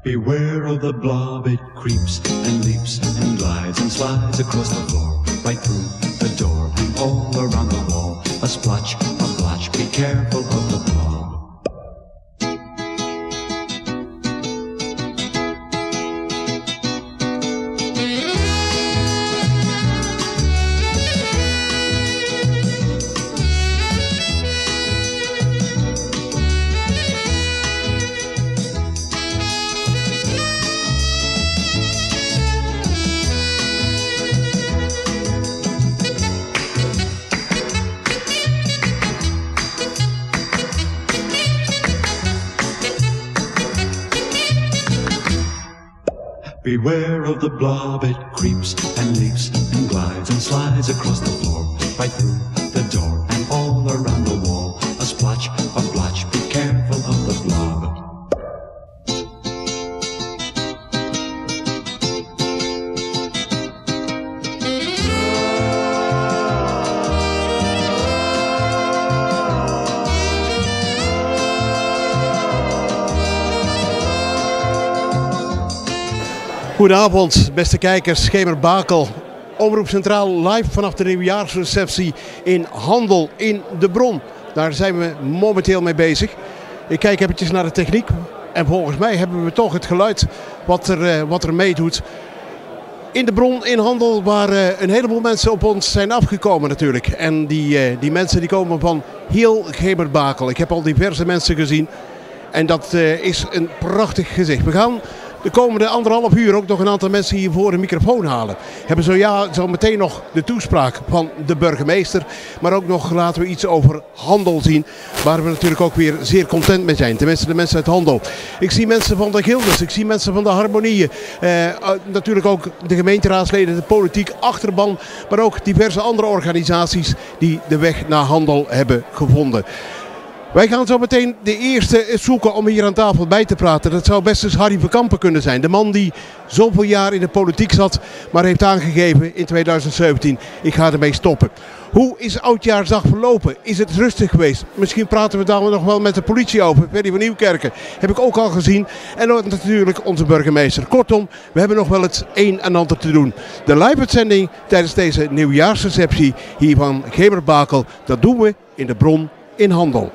Beware of the blob, it creeps and leaps and glides and slides across the floor, right through the door and all around the wall. A splotch, a blotch, be careful of the blob. Beware of the blob, it creeps and leaps and glides and slides across the floor, right through the door and all around the wall. A splotch, a blotch, be careful of the blob. Goedenavond, beste kijkers, Schemer Bakel, Omroep Centraal live vanaf de nieuwjaarsreceptie in Handel in de Bron. Daar zijn we momenteel mee bezig. Ik kijk eventjes naar de techniek en volgens mij hebben we toch het geluid wat er meedoet. In de Bron in Handel waar een heleboel mensen op ons zijn afgekomen natuurlijk. En die mensen die komen van heel Schemer Bakel. Ik heb al diverse mensen gezien en dat is een prachtig gezicht. We gaan de komende 1,5 uur ook nog een aantal mensen hier voor de microfoon halen. We hebben zo meteen nog de toespraak van de burgemeester. Maar ook nog laten we iets over Handel zien. Waar we natuurlijk ook weer zeer content mee zijn. Tenminste de mensen uit Handel. Ik zie mensen van de gildes. Ik zie mensen van de harmonieën. Natuurlijk ook de gemeenteraadsleden, de politiek achterban. Maar ook diverse andere organisaties die de weg naar Handel hebben gevonden. Wij gaan zo meteen de eerste zoeken om hier aan tafel bij te praten. Dat zou best eens Harry Verkampen kunnen zijn. De man die zoveel jaar in de politiek zat, maar heeft aangegeven in 2017, ik ga ermee stoppen. Hoe is Oudjaarsdag verlopen? Is het rustig geweest? Misschien praten we daar nog wel met de politie over. Ferry van Nieuwkerken heb ik ook al gezien. En natuurlijk onze burgemeester. Kortom, we hebben nog wel het een en ander te doen. De live-uitzending tijdens deze nieuwjaarsreceptie hier van Schemer Bakel, dat doen we in de Bron in Handel.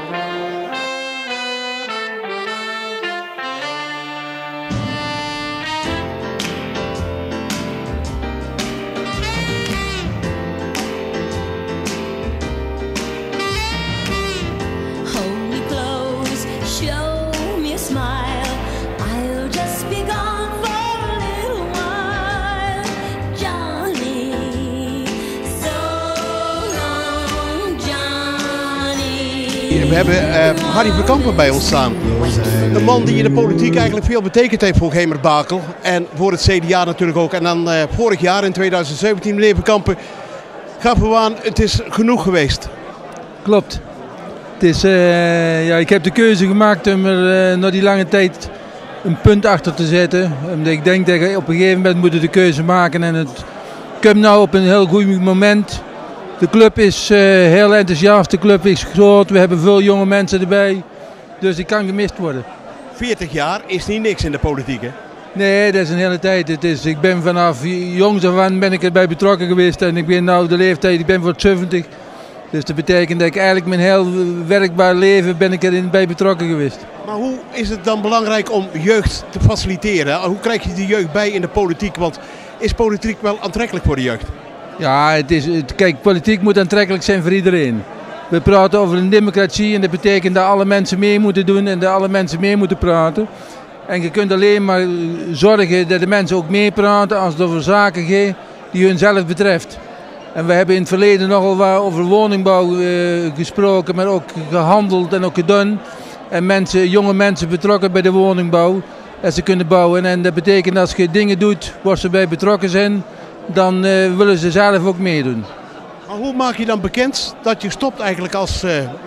We hebben Harry Verkampen bij ons staan. Een man die in de politiek eigenlijk veel betekend heeft voor Schemer Bakel. En voor het CDA natuurlijk ook. En dan vorig jaar in 2017, meneer Verkampen, gaf u aan, het is genoeg geweest. Klopt. Het is, ik heb de keuze gemaakt om er na die lange tijd een punt achter te zetten. Omdat ik denk dat je op een gegeven moment moet de keuze maken. En het komt nou op een heel goed moment. De club is heel enthousiast, de club is groot, we hebben veel jonge mensen erbij, dus die kan gemist worden. 40 jaar is niet niks in de politiek, hè? Nee, dat is een hele tijd. Ik ben vanaf jongs af aan ben ik erbij betrokken geweest en ik ben nu de leeftijd, ik ben voor 70. Dus dat betekent dat ik eigenlijk mijn heel werkbaar leven ben ik erin bij betrokken geweest. Maar hoe is het dan belangrijk om jeugd te faciliteren? Hoe krijg je die jeugd bij in de politiek? Want is politiek wel aantrekkelijk voor de jeugd? Ja, kijk, politiek moet aantrekkelijk zijn voor iedereen. We praten over een democratie en dat betekent dat alle mensen mee moeten doen en dat alle mensen mee moeten praten. En je kunt alleen maar zorgen dat de mensen ook meepraten als het over zaken gaat die hun zelf betreft. En we hebben in het verleden nogal wat over woningbouw gesproken, maar ook gehandeld en ook gedaan. En jonge mensen betrokken bij de woningbouw, dat ze kunnen bouwen. En dat betekent dat als je dingen doet waar ze bij betrokken zijn, dan willen ze zelf ook meedoen. Maar hoe maak je dan bekend dat je stopt eigenlijk als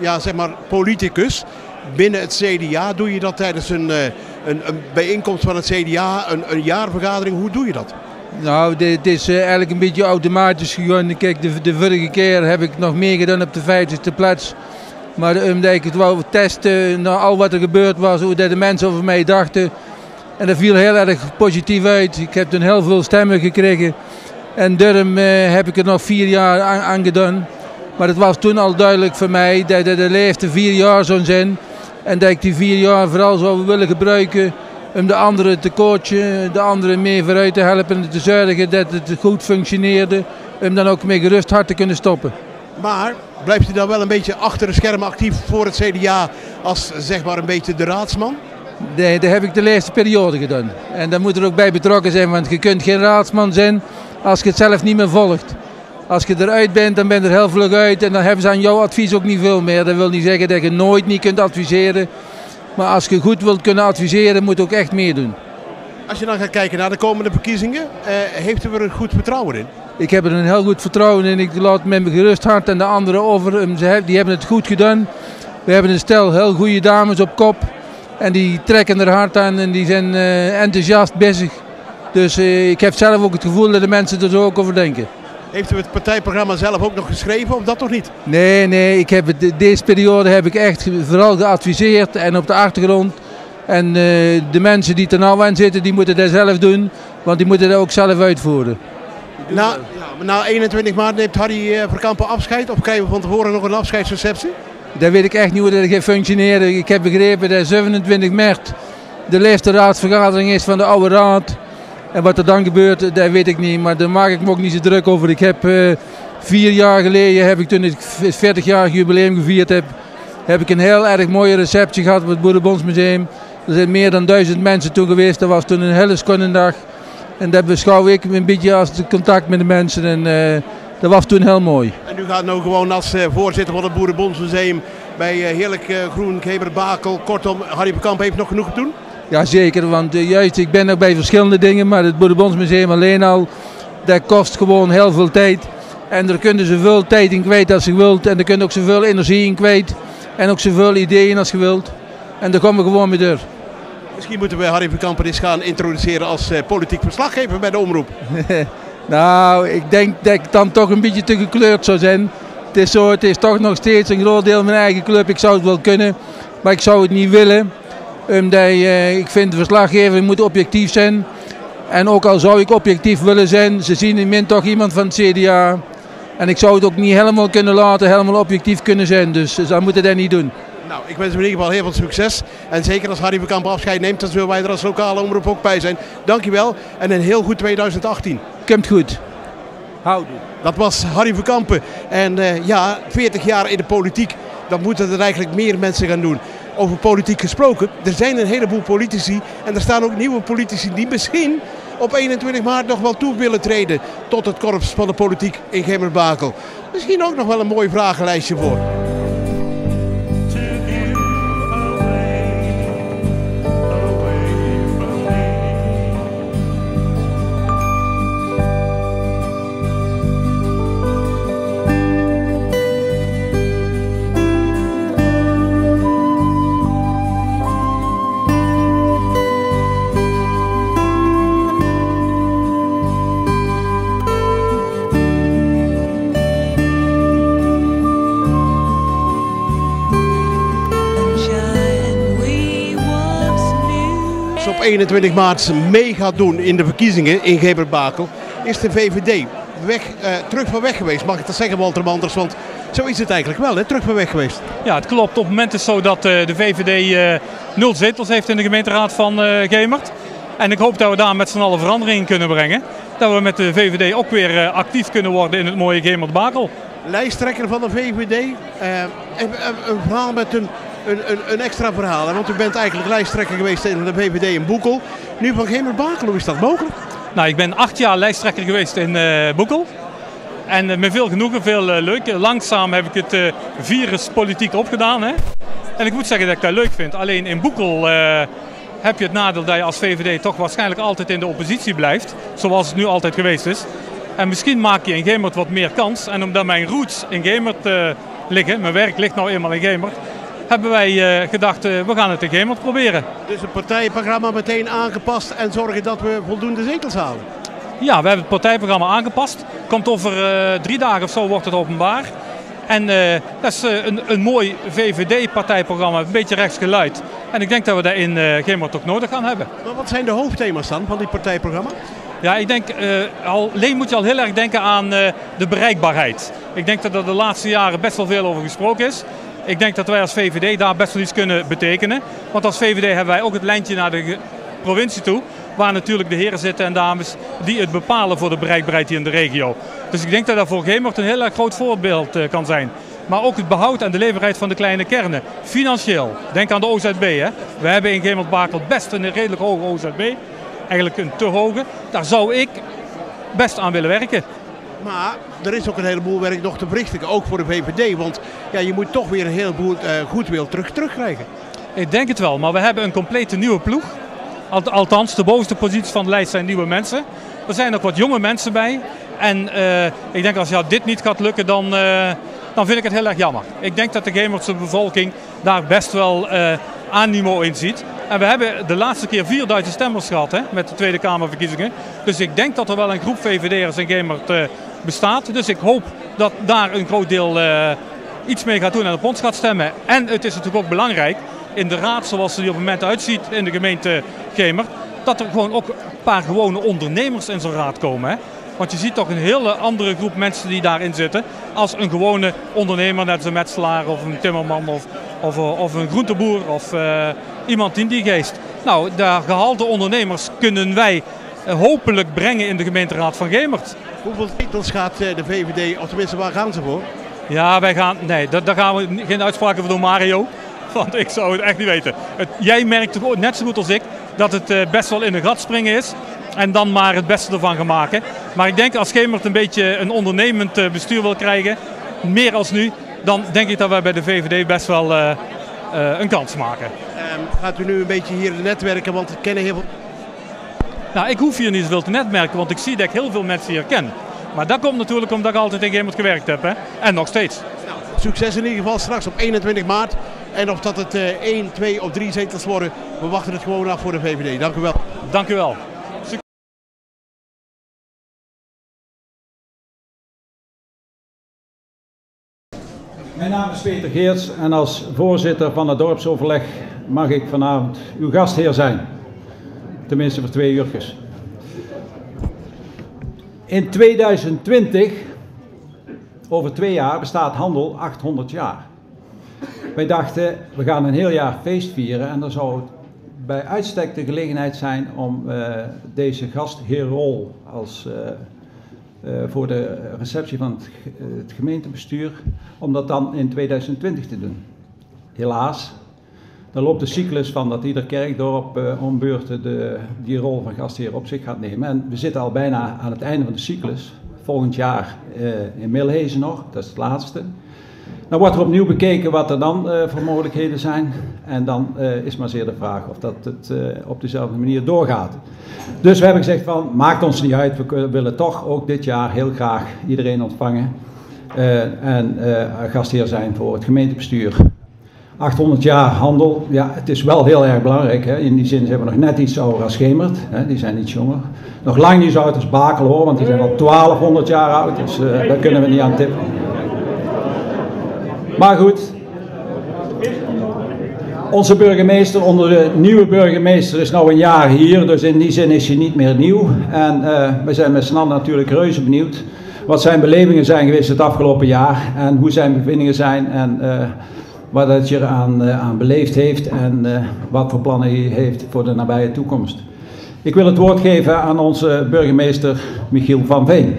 politicus binnen het CDA? Doe je dat tijdens een bijeenkomst van het CDA, een jaarvergadering? Hoe doe je dat? Nou, dit is eigenlijk een beetje automatisch gegaan. Kijk, de vorige keer heb ik nog meegedaan op de 50e plaats. Maar omdat ik het wou testen, na al wat er gebeurd was, hoe de mensen over mij dachten, En dat viel heel erg positief uit. Ik heb toen heel veel stemmen gekregen. En daarom heb ik er nog 4 jaar aan gedaan. Maar het was toen al duidelijk voor mij dat de leeftijd 4 jaar zou zijn. En dat ik die 4 jaar vooral zou willen gebruiken om de anderen te coachen, de anderen mee vooruit te helpen en te zorgen dat het goed functioneerde. Om dan ook met gerust hart te kunnen stoppen. Maar blijft u dan wel een beetje achter de schermen actief voor het CDA als zeg maar een beetje de raadsman? Nee, dat heb ik de laatste periode gedaan. En daar moet er ook bij betrokken zijn, want je kunt geen raadsman zijn als je het zelf niet meer volgt. Als je eruit bent, dan ben je er heel vlug uit en dan hebben ze aan jouw advies ook niet veel meer. Dat wil niet zeggen dat je nooit niet kunt adviseren. Maar als je goed wilt kunnen adviseren, moet je ook echt meedoen. Als je dan gaat kijken naar de komende verkiezingen, heeft u er een goed vertrouwen in? Ik heb er een heel goed vertrouwen in. Ik laat met mijn gerust hart en de anderen over. Die hebben het goed gedaan. We hebben een stel heel goede dames op kop. En die trekken er hard aan en die zijn enthousiast bezig. Dus ik heb zelf ook het gevoel dat de mensen er zo ook over denken. Heeft u het partijprogramma zelf ook nog geschreven of dat nog niet? Nee. Deze periode heb ik echt vooral geadviseerd en op de achtergrond. En de mensen die er nou aan zitten, die moeten dat zelf doen. Want die moeten dat ook zelf uitvoeren. Na 21 maart neemt Harry Verkampen afscheid. Of krijgen we van tevoren nog een afscheidsreceptie? Dat weet ik echt niet hoe dat gaat functioneren. Ik heb begrepen dat 27 maart de laatste raadsvergadering is van de oude raad. En wat er dan gebeurt, dat weet ik niet. Maar daar maak ik me ook niet zo druk over. Ik heb 4 jaar geleden, toen ik het 40-jarig jubileum gevierd heb ik een heel erg mooie receptie gehad op het Boerenbondsmuseum. Er zijn meer dan 1000 mensen toen geweest. Dat was toen een hele schone dag. En dat beschouw ik een beetje als het contact met de mensen. En dat was toen heel mooi. En u gaat nou gewoon als voorzitter van het Boerenbondsmuseum bij Heerlijk Groen, Gemer-Bakel. Kortom, Harry Verkampen heeft nog genoeg te doen? Jazeker, want juist ik ben nog bij verschillende dingen. Maar het Boerenbondsmuseum alleen al, dat kost gewoon heel veel tijd. En daar kunnen ze zoveel tijd in kwijt als je wilt. En er kunnen ook zoveel energie in kwijt. En ook zoveel ideeën als je wilt. En daar komen we gewoon mee door. Misschien moeten we Harry Verkampen eens gaan introduceren als politiek verslaggever bij de omroep. Nou, ik denk dat ik dan toch een beetje te gekleurd zou zijn. Het is toch nog steeds een groot deel van mijn eigen club. Ik zou het wel kunnen, maar ik zou het niet willen. Omdat ik vind de verslaggever moet objectief zijn. En ook al zou ik objectief willen zijn, ze zien in min toch iemand van het CDA. En ik zou het ook niet helemaal kunnen laten, helemaal objectief kunnen zijn. Dus dat moeten dat niet doen. Nou, ik wens u in ieder geval heel veel succes. En zeker als Harry Verkampen afscheid neemt, dan zullen wij er als lokale omroep ook bij zijn. Dankjewel en een heel goed 2018. Komt goed. Houden. Dat was Harry Verkampen. En 40 jaar in de politiek, dan moeten er eigenlijk meer mensen gaan doen. Over politiek gesproken, er zijn een heleboel politici en er staan ook nieuwe politici die misschien op 21 maart nog wel toe willen treden tot het korps van de politiek in Gemer-Bakel. Misschien ook nog wel een mooi vragenlijstje voor. Op 21 maart mee gaat doen in de verkiezingen in Gemer-Bakel, is de VVD terug van weg geweest. Mag ik dat zeggen, Walter Manders? Want zo is het eigenlijk wel, hè? Terug van weg geweest. Ja, het klopt. Op het moment is het zo dat de VVD 0 zetels heeft in de gemeenteraad van Gemert. En ik hoop dat we daar met z'n allen verandering in kunnen brengen. Dat we met de VVD ook weer actief kunnen worden in het mooie Gemert-Bakel. Lijsttrekker van de VVD, een verhaal met een extra verhaal. Hè? Want u bent eigenlijk lijsttrekker geweest in de VVD in Boekel. Nu van Gemer-Bakel, hoe is dat mogelijk? Nou, ik ben 8 jaar lijsttrekker geweest in Boekel. En met veel genoegen, veel leuk. Langzaam heb ik het virus politiek opgedaan. Hè? En ik moet zeggen dat ik dat leuk vind. Alleen in Boekel heb je het nadeel dat je als VVD toch waarschijnlijk altijd in de oppositie blijft. Zoals het nu altijd geweest is. En misschien maak je in Gemert wat meer kans. En omdat mijn roots in Gemert liggen, mijn werk ligt nou eenmaal in Gemert, hebben wij gedacht, we gaan het in Gemert proberen. Dus het partijprogramma meteen aangepast en zorgen dat we voldoende zetels halen? Ja, we hebben het partijprogramma aangepast. Komt over 3 dagen of zo wordt het openbaar. En dat is een mooi VVD-partijprogramma, een beetje rechtsgeluid. En ik denk dat we dat in Gemert ook nodig gaan hebben. Maar wat zijn de hoofdthema's dan van dit partijprogramma? Ja, ik denk, alleen moet je al heel erg denken aan de bereikbaarheid. Ik denk dat er de laatste jaren best wel veel over gesproken is. Ik denk dat wij als VVD daar best wel iets kunnen betekenen. Want als VVD hebben wij ook het lijntje naar de provincie toe. Waar natuurlijk de heren zitten en dames die het bepalen voor de bereikbaarheid hier in de regio. Dus ik denk dat dat voor Gemert een heel erg groot voorbeeld kan zijn. Maar ook het behoud en de leefbaarheid van de kleine kernen. Financieel. Denk aan de OZB. Hè. We hebben in Gemert-Bakel best een redelijk hoge OZB. Eigenlijk een te hoge. Daar zou ik best aan willen werken. Maar er is ook een heleboel werk nog te verrichten, ook voor de VVD. Want ja, je moet toch weer een heleboel goedwil terugkrijgen. Ik denk het wel, maar we hebben een complete nieuwe ploeg. Althans, de bovenste posities van de lijst zijn nieuwe mensen. Er zijn ook wat jonge mensen bij. En ik denk als jou dit niet gaat lukken, dan vind ik het heel erg jammer. Ik denk dat de Gemertse bevolking daar best wel animo in ziet. En we hebben de laatste keer 4000 stemmers gehad, hè, met de Tweede Kamerverkiezingen. Dus ik denk dat er wel een groep VVD'ers in Gemert bestaat. Dus ik hoop dat daar een groot deel iets mee gaat doen en op ons gaat stemmen. En het is natuurlijk ook belangrijk in de raad zoals ze die op het moment uitziet in de gemeente Gemert. Dat er gewoon ook een paar gewone ondernemers in zo'n raad komen. Hè. Want je ziet toch een hele andere groep mensen die daarin zitten. Als een gewone ondernemer, net als een metselaar of een timmerman of een groenteboer of iemand in die geest. Nou, de gehalte ondernemers kunnen wij hopelijk brengen in de gemeenteraad van Gemert. Hoeveel zetels gaat de VVD, of tenminste waar gaan ze voor? Ja, daar gaan we geen uitspraken voor doen, Mario. Want ik zou het echt niet weten. Jij merkt toch net zo goed als ik dat het best wel in een gat springen is. En dan maar het beste ervan gaan maken. Maar ik denk als Gemert een beetje een ondernemend bestuur wil krijgen, meer als nu, dan denk ik dat wij bij de VVD best wel een kans maken. Gaat u nu een beetje hier netwerken, want ik ken heel veel... Nou, ik hoef hier niet zoveel te netwerken, want ik zie dat ik heel veel mensen hier ken. Maar dat komt natuurlijk omdat ik altijd in Gemert gewerkt heb, hè? En nog steeds. Nou, succes in ieder geval straks op 21 maart. En of dat het 1, 2 of 3 zetels worden, we wachten het gewoon af voor de VVD. Dank u wel. Dank u wel. Mijn naam is Peter Geerts en als voorzitter van het dorpsoverleg mag ik vanavond uw gastheer zijn. Tenminste voor 2 uurtjes. In 2020, over 2 jaar, bestaat Handel 800 jaar. Wij dachten, we gaan een heel jaar feest vieren en dan zou het bij uitstek de gelegenheid zijn om deze gastheerrol als... voor de receptie van het gemeentebestuur, om dat dan in 2020 te doen. Helaas, dan loopt de cyclus van dat ieder kerkdorp om beurten die rol van gastheer op zich gaat nemen. En we zitten al bijna aan het einde van de cyclus. Volgend jaar in Milhezen nog, dat is het laatste. Dan wordt er opnieuw bekeken wat er dan voor mogelijkheden zijn. En dan is maar zeer de vraag of dat het op dezelfde manier doorgaat. Dus we hebben gezegd van, maakt ons niet uit. We willen toch ook dit jaar heel graag iedereen ontvangen. En gastheer zijn voor het gemeentebestuur. 800 jaar Handel, ja, het is wel heel erg belangrijk. Hè. In die zin zijn we nog net iets ouder als Gemert. Hè. Die zijn iets jonger. Nog lang niet zo oud als Bakel hoor, want die zijn al 1200 jaar oud. Dus daar kunnen we niet aan tippen. Maar goed, onze burgemeester, de nieuwe burgemeester is nou een jaar hier, dus in die zin is hij niet meer nieuw. En we zijn met z'n allen natuurlijk reuze benieuwd wat zijn belevingen zijn geweest het afgelopen jaar en hoe zijn bevindingen zijn en wat hij hier aan beleefd heeft en wat voor plannen hij heeft voor de nabije toekomst. Ik wil het woord geven aan onze burgemeester Michiel van Veen.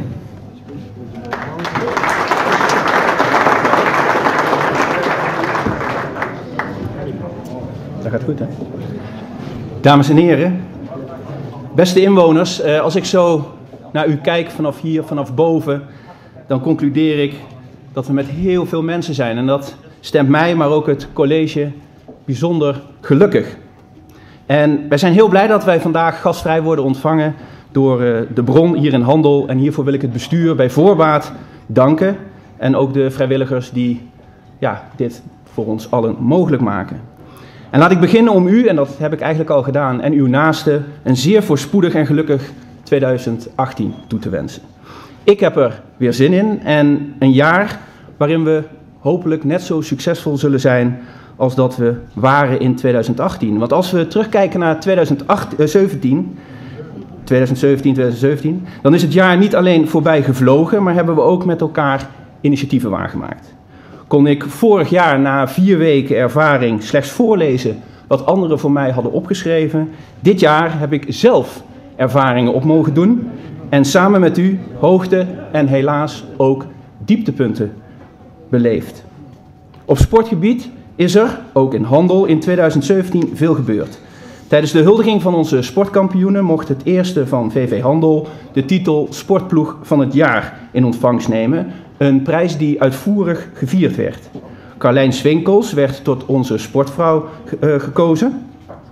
Dat gaat goed, hè? Dames en heren, beste inwoners, als ik zo naar u kijk vanaf hier, vanaf boven, dan concludeer ik dat we met heel veel mensen zijn. En dat stemt mij, maar ook het college, bijzonder gelukkig. En wij zijn heel blij dat wij vandaag gastvrij worden ontvangen door de Bron hier in Handel. En hiervoor wil ik het bestuur bij voorbaat danken. En ook de vrijwilligers die dit voor ons allen mogelijk maken. En laat ik beginnen om u, en dat heb ik eigenlijk al gedaan, en uw naasten een zeer voorspoedig en gelukkig 2018 toe te wensen. Ik heb er weer zin in en een jaar waarin we hopelijk net zo succesvol zullen zijn als dat we waren in 2018. Want als we terugkijken naar 2017, dan is het jaar niet alleen voorbij gevlogen, maar hebben we ook met elkaar initiatieven waargemaakt. Kon ik vorig jaar na 4 weken ervaring slechts voorlezen wat anderen voor mij hadden opgeschreven. Dit jaar heb ik zelf ervaringen op mogen doen en samen met u hoogte en helaas ook dieptepunten beleefd. Op sportgebied is er, ook in Handel, in 2017 veel gebeurd. Tijdens de huldiging van onze sportkampioenen mocht het eerste van VV Handel de titel Sportploeg van het jaar in ontvangst nemen. Een prijs die uitvoerig gevierd werd. Carlijn Swinkels werd tot onze sportvrouw gekozen.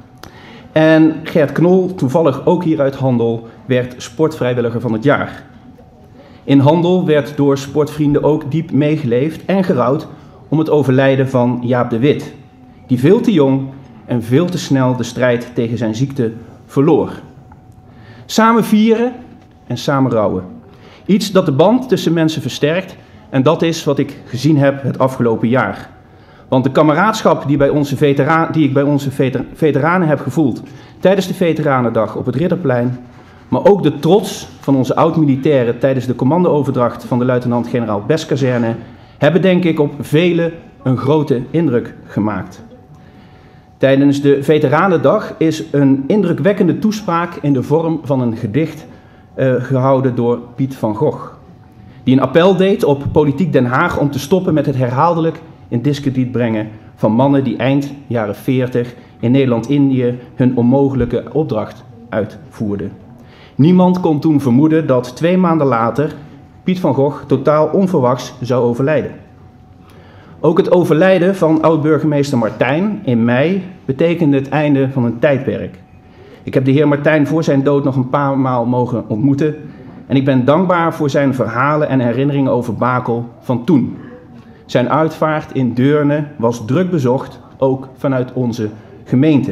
En Gert Knol, toevallig ook hier uit Handel, werd sportvrijwilliger van het jaar. In Handel werd door sportvrienden ook diep meegeleefd en gerouwd om het overlijden van Jaap de Wit, die veel te jong en veel te snel de strijd tegen zijn ziekte verloor. Samen vieren en samen rouwen. Iets dat de band tussen mensen versterkt en dat is wat ik gezien heb het afgelopen jaar. Want de kameraadschap die ik bij onze veteranen heb gevoeld tijdens de Veteranendag op het Ridderplein, maar ook de trots van onze oud-militairen tijdens de commandooverdracht van de luitenant-generaal Beskazerne, hebben denk ik op velen een grote indruk gemaakt. Tijdens de Veteranendag is een indrukwekkende toespraak in de vorm van een gedicht gehouden door Piet van Gogh, die een appel deed op Politiek Den Haag om te stoppen met het herhaaldelijk in diskrediet brengen van mannen die eind jaren 40 in Nederland-Indië hun onmogelijke opdracht uitvoerden. Niemand kon toen vermoeden dat 2 maanden later Piet van Gogh totaal onverwachts zou overlijden. Ook het overlijden van oud-burgemeester Martijn in mei betekende het einde van een tijdperk. Ik heb de heer Martijn voor zijn dood nog een paar maal mogen ontmoeten en ik ben dankbaar voor zijn verhalen en herinneringen over Bakel van toen. Zijn uitvaart in Deurne was druk bezocht, ook vanuit onze gemeente.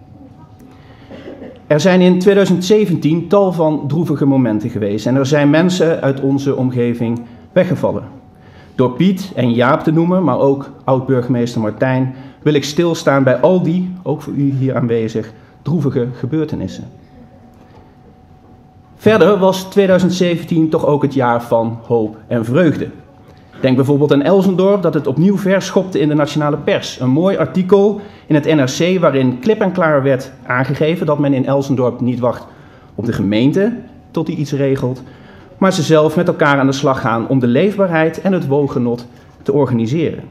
Er zijn in 2017 tal van droevige momenten geweest en er zijn mensen uit onze omgeving weggevallen. Door Piet en Jaap te noemen, maar ook oud-burgemeester Martijn, wil ik stilstaan bij al die, ook voor u hier aanwezig, droevige gebeurtenissen. Verder was 2017 toch ook het jaar van hoop en vreugde. Denk bijvoorbeeld aan Elsendorp, dat het opnieuw verschopte in de nationale pers. Een mooi artikel in het NRC waarin klip en klaar werd aangegeven dat men in Elsendorp niet wacht op de gemeente tot die iets regelt, maar ze zelf met elkaar aan de slag gaan om de leefbaarheid en het woongenot te organiseren.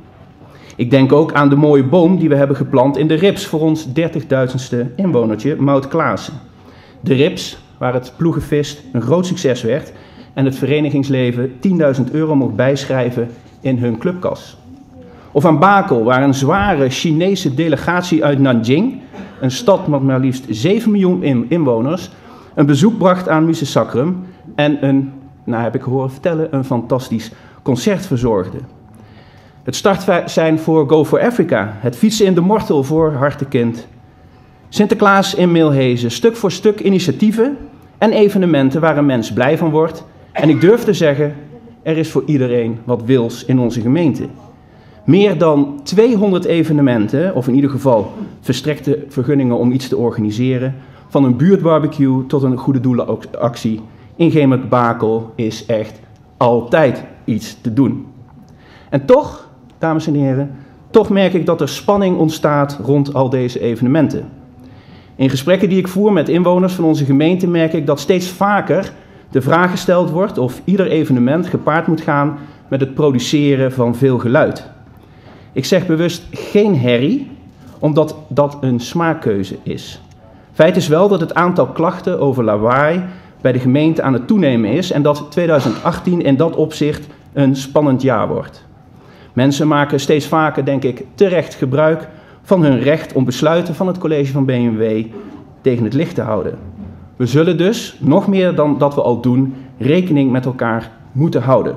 Ik denk ook aan de mooie boom die we hebben geplant in de Rips voor ons 30.000ste inwonertje, Maud Klaassen. De Rips, waar het ploegenvist een groot succes werd en het verenigingsleven €10.000 mocht bijschrijven in hun clubkas. Of aan Bakel, waar een zware Chinese delegatie uit Nanjing, een stad met maar liefst 7 miljoen inwoners, een bezoek bracht aan Muses Sacrum en een, heb ik horen vertellen, een fantastisch concert verzorgde. Het startsein voor Go for Africa, het fietsen in de Mortel voor Hartekind, Sinterklaas in Milhezen, stuk voor stuk initiatieven en evenementen waar een mens blij van wordt. En ik durf te zeggen, er is voor iedereen wat wils in onze gemeente. Meer dan 200 evenementen, of in ieder geval verstrekte vergunningen om iets te organiseren, van een buurtbarbecue tot een goede doelenactie in Gemert-Bakel is echt altijd iets te doen. En toch, dames en heren, toch merk ik dat er spanning ontstaat rond al deze evenementen. In gesprekken die ik voer met inwoners van onze gemeente merk ik dat steeds vaker de vraag gesteld wordt of ieder evenement gepaard moet gaan met het produceren van veel geluid. Ik zeg bewust geen herrie, omdat dat een smaakkeuze is. Feit is wel dat het aantal klachten over lawaai bij de gemeente aan het toenemen is en dat 2018 in dat opzicht een spannend jaar wordt. Mensen maken steeds vaker, denk ik, terecht gebruik van hun recht om besluiten van het college van BMW tegen het licht te houden. We zullen dus, nog meer dan dat we al doen, rekening met elkaar moeten houden.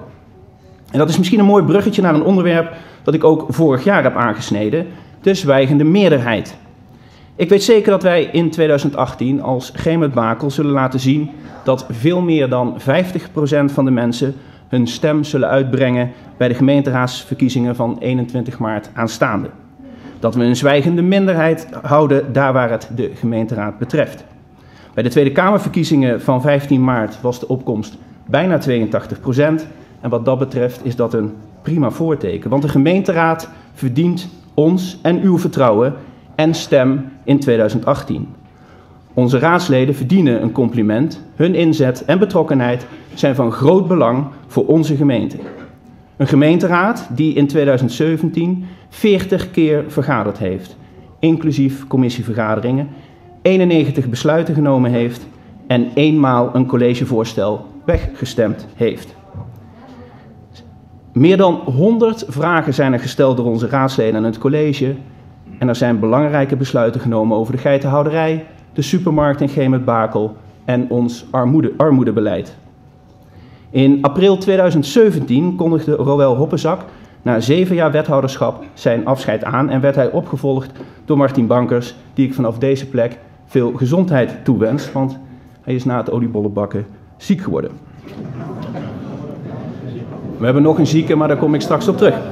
En dat is misschien een mooi bruggetje naar een onderwerp dat ik ook vorig jaar heb aangesneden, de zwijgende meerderheid. Ik weet zeker dat wij in 2018 als Gemert-Bakel zullen laten zien dat veel meer dan 50% van de mensen hun stem zullen uitbrengen bij de gemeenteraadsverkiezingen van 21 maart aanstaande. Dat we een zwijgende minderheid houden daar waar het de gemeenteraad betreft. Bij de Tweede Kamerverkiezingen van 15 maart was de opkomst bijna 82%. En wat dat betreft is dat een prima voorteken. Want de gemeenteraad verdient ons en uw vertrouwen en stem in 2018. Onze raadsleden verdienen een compliment. Hun inzet en betrokkenheid zijn van groot belang voor onze gemeente. Een gemeenteraad die in 2017 40 keer vergaderd heeft, inclusief commissievergaderingen, 91 besluiten genomen heeft en eenmaal een collegevoorstel weggestemd heeft. Meer dan 100 vragen zijn er gesteld door onze raadsleden aan het college en er zijn belangrijke besluiten genomen over de geitenhouderij, de supermarkt in Gemert-Bakel en ons armoedebeleid. In april 2017 kondigde Roël Hoppezak na 7 jaar wethouderschap zijn afscheid aan en werd hij opgevolgd door Martien Bankers, die ik vanaf deze plek veel gezondheid toewens, want hij is na het oliebollenbakken ziek geworden. We hebben nog een zieke, maar daar kom ik straks op terug.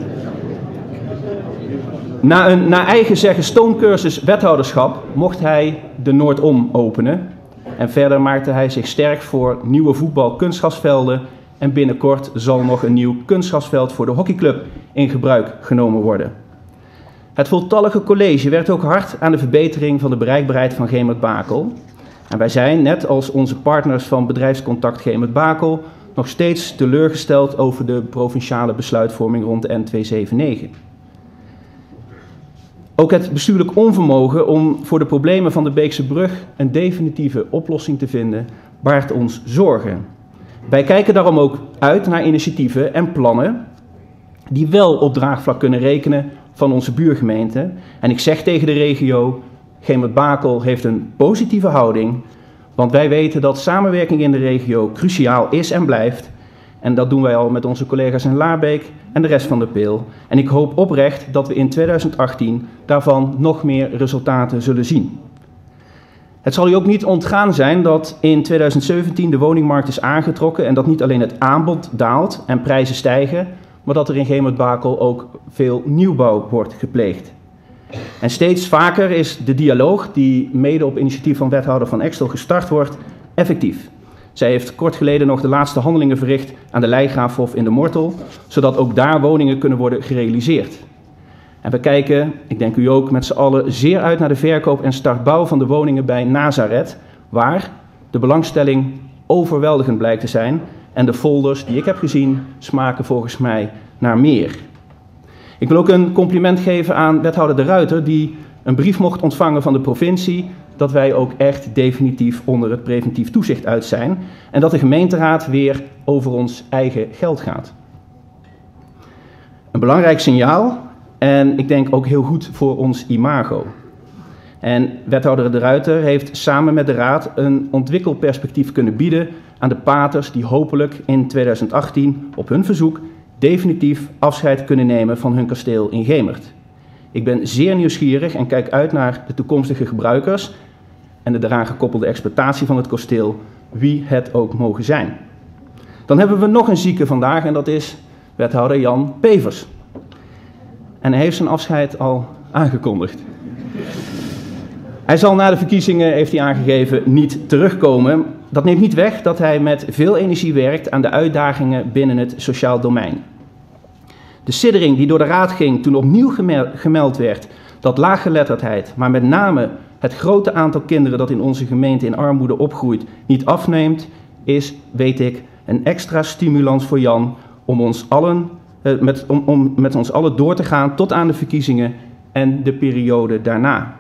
Na een naar eigen zeggen stoomcursus wethouderschap mocht hij de Noordom openen. En verder maakte hij zich sterk voor nieuwe voetbalkunstgrasvelden. En binnenkort zal nog een nieuw kunstgrasveld voor de hockeyclub in gebruik genomen worden. Het voltallige college werkt ook hard aan de verbetering van de bereikbaarheid van Gemert-Bakel. En wij zijn, net als onze partners van bedrijfscontact Gemert-Bakel, nog steeds teleurgesteld over de provinciale besluitvorming rond de N279. Ook het bestuurlijk onvermogen om voor de problemen van de Beekse Brug een definitieve oplossing te vinden, baart ons zorgen. Wij kijken daarom ook uit naar initiatieven en plannen die wel op draagvlak kunnen rekenen van onze buurgemeente. En ik zeg tegen de regio, Gemert-Bakel heeft een positieve houding, want wij weten dat samenwerking in de regio cruciaal is en blijft. En dat doen wij al met onze collega's in Laarbeek en de rest van de Peel. En ik hoop oprecht dat we in 2018 daarvan nog meer resultaten zullen zien. Het zal u ook niet ontgaan zijn dat in 2017 de woningmarkt is aangetrokken en dat niet alleen het aanbod daalt en prijzen stijgen, maar dat er in Gemert-Bakel ook veel nieuwbouw wordt gepleegd. En steeds vaker is de dialoog, die mede op initiatief van wethouder Van Extel gestart wordt, effectief. Zij heeft kort geleden nog de laatste handelingen verricht aan de Leijgraafhof in de Mortel, zodat ook daar woningen kunnen worden gerealiseerd. En we kijken, ik denk u ook, met z'n allen zeer uit naar de verkoop en startbouw van de woningen bij Nazareth, waar de belangstelling overweldigend blijkt te zijn en de folders die ik heb gezien smaken volgens mij naar meer. Ik wil ook een compliment geven aan wethouder De Ruiter, die een brief mocht ontvangen van de provincie dat wij ook echt definitief onder het preventief toezicht uit zijn en dat de gemeenteraad weer over ons eigen geld gaat. Een belangrijk signaal en ik denk ook heel goed voor ons imago. En wethouder De Ruiter heeft samen met de raad een ontwikkelperspectief kunnen bieden aan de paters die hopelijk in 2018 op hun verzoek definitief afscheid kunnen nemen van hun kasteel in Gemert. Ik ben zeer nieuwsgierig en kijk uit naar de toekomstige gebruikers en de daaraan gekoppelde exploitatie van het kasteel, wie het ook mogen zijn. Dan hebben we nog een zieke vandaag en dat is wethouder Jan Pevers. En hij heeft zijn afscheid al aangekondigd. Hij zal na de verkiezingen, heeft hij aangegeven, niet terugkomen. Dat neemt niet weg dat hij met veel energie werkt aan de uitdagingen binnen het sociaal domein. De siddering die door de raad ging toen opnieuw gemeld werd dat laaggeletterdheid, maar met name het grote aantal kinderen dat in onze gemeente in armoede opgroeit, niet afneemt, is, weet ik, een extra stimulans voor Jan om met ons allen door te gaan tot aan de verkiezingen en de periode daarna.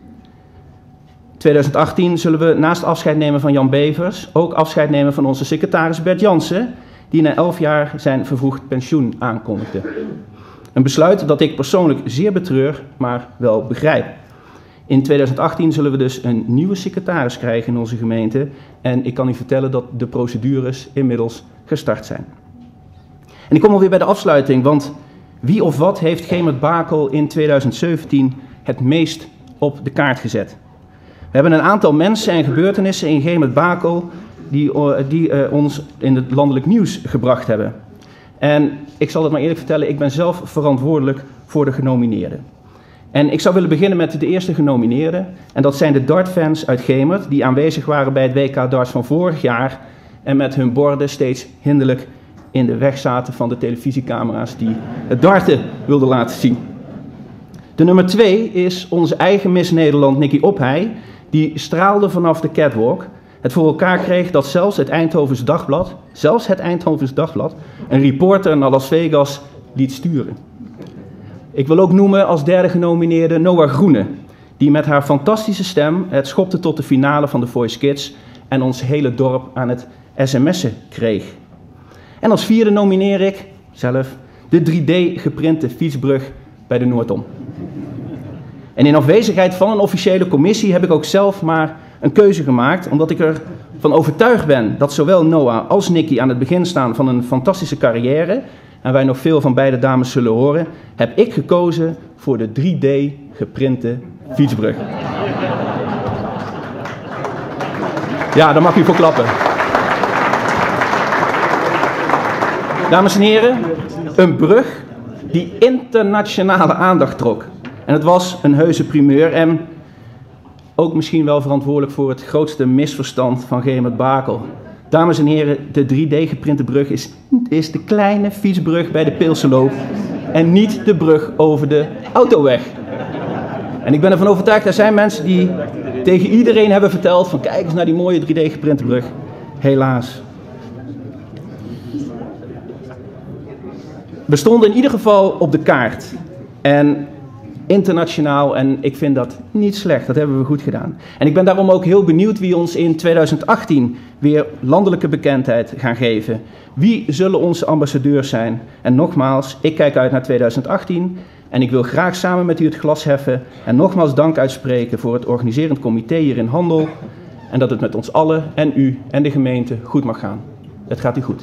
2018 zullen we naast afscheid nemen van Jan Bevers ook afscheid nemen van onze secretaris Bert Jansen, die na 11 jaar zijn vervroegd pensioen aankondigde. Een besluit dat ik persoonlijk zeer betreur, maar wel begrijp. In 2018 zullen we dus een nieuwe secretaris krijgen in onze gemeente en ik kan u vertellen dat de procedures inmiddels gestart zijn. En ik kom alweer bij de afsluiting, want wie of wat heeft Gemert-Bakel in 2017 het meest op de kaart gezet? We hebben een aantal mensen en gebeurtenissen in Gemert-Bakel die ons in het landelijk nieuws gebracht hebben. En ik zal het maar eerlijk vertellen, ik ben zelf verantwoordelijk voor de genomineerden. En ik zou willen beginnen met de eerste genomineerden. En dat zijn de dartfans uit Gemert die aanwezig waren bij het WK darts van vorig jaar en met hun borden steeds hinderlijk in de weg zaten van de televisiecamera's die het darten wilden laten zien. De nummer 2 is onze eigen Miss Nederland, Nikki Ophey, die straalde vanaf de catwalk. Het voor elkaar kreeg dat zelfs het Eindhovens Dagblad een reporter naar Las Vegas liet sturen. Ik wil ook noemen als derde genomineerde Noah Groene, die met haar fantastische stem het schopte tot de finale van The Voice Kids en ons hele dorp aan het sms'en kreeg. En als vierde nomineer ik zelf de 3D geprinte fietsbrug bij de Noordom. En in afwezigheid van een officiële commissie heb ik ook zelf maar een keuze gemaakt, omdat ik ervan overtuigd ben dat zowel Noah als Nikki aan het begin staan van een fantastische carrière, en wij nog veel van beide dames zullen horen, heb ik gekozen voor de 3D geprinte fietsbrug. Ja, daar mag u voor klappen. Dames en heren, een brug die internationale aandacht trok. En het was een heuse primeur en ook misschien wel verantwoordelijk voor het grootste misverstand van Gemert Bakel. Dames en heren, de 3D geprinte brug is de kleine fietsbrug bij de Pilsenloop en niet de brug over de autoweg. En ik ben ervan overtuigd, er zijn mensen die tegen iedereen hebben verteld van kijk eens naar die mooie 3D geprinte brug. Helaas. We stonden in ieder geval op de kaart. En internationaal, en ik vind dat niet slecht, dat hebben we goed gedaan. En ik ben daarom ook heel benieuwd wie ons in 2018 weer landelijke bekendheid gaan geven. Wie zullen onze ambassadeurs zijn? En nogmaals, ik kijk uit naar 2018 en ik wil graag samen met u het glas heffen en nogmaals dank uitspreken voor het organiserend comité hier in Handel en dat het met ons allen en u en de gemeente goed mag gaan. Het gaat u goed.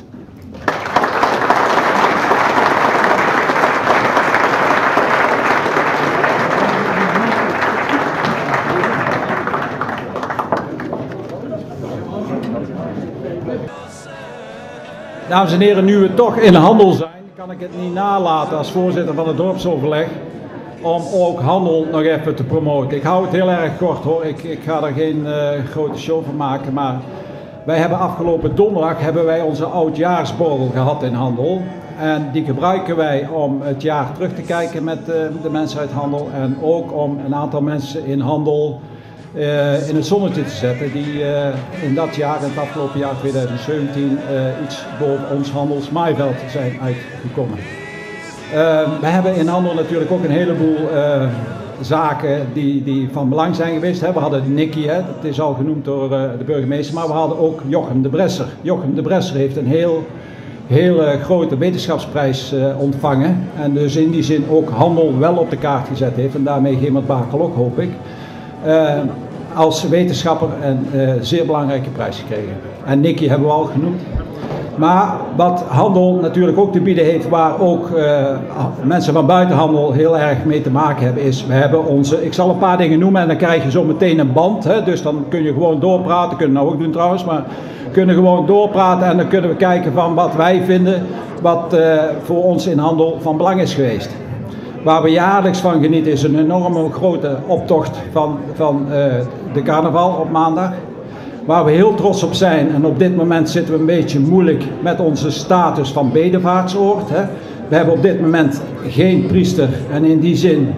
Dames en heren, nu we toch in Handel zijn, kan ik het niet nalaten als voorzitter van het dorpsoverleg om ook Handel nog even te promoten. Ik hou het heel erg kort hoor, ik ga er geen grote show van maken, maar wij hebben afgelopen donderdag onze oudjaarsborrel gehad in Handel. En die gebruiken wij om het jaar terug te kijken met de mensen uit Handel en ook om een aantal mensen in Handel in het zonnetje te zetten die in dat jaar, in het afgelopen jaar 2017, iets boven ons handelsmaaiveld zijn uitgekomen. We hebben in Handel natuurlijk ook een heleboel zaken die van belang zijn geweest. We hadden Nikki, het is al genoemd door de burgemeester, maar we hadden ook Jochem de Bresser. Jochem de Bresser heeft een hele grote wetenschapsprijs ontvangen en dus in die zin ook Handel wel op de kaart gezet heeft en daarmee Gemert Bakel ook, hoop ik. Als wetenschapper een zeer belangrijke prijs gekregen. En Nikki hebben we al genoemd. Maar wat Handel natuurlijk ook te bieden heeft, waar ook mensen van buiten Handel heel erg mee te maken hebben, is, we hebben ik zal een paar dingen noemen en dan krijg je zo meteen een band. Hè, dus dan kun je gewoon doorpraten, kunnen we nou ook doen trouwens, maar we kunnen gewoon doorpraten en dan kunnen we kijken van wat wij vinden, wat voor ons in Handel van belang is geweest. Waar we jaarlijks van genieten is een enorme grote optocht van de carnaval op maandag. Waar we heel trots op zijn en op dit moment zitten we een beetje moeilijk met onze status van bedevaartsoord. Hè. We hebben op dit moment geen priester en in die zin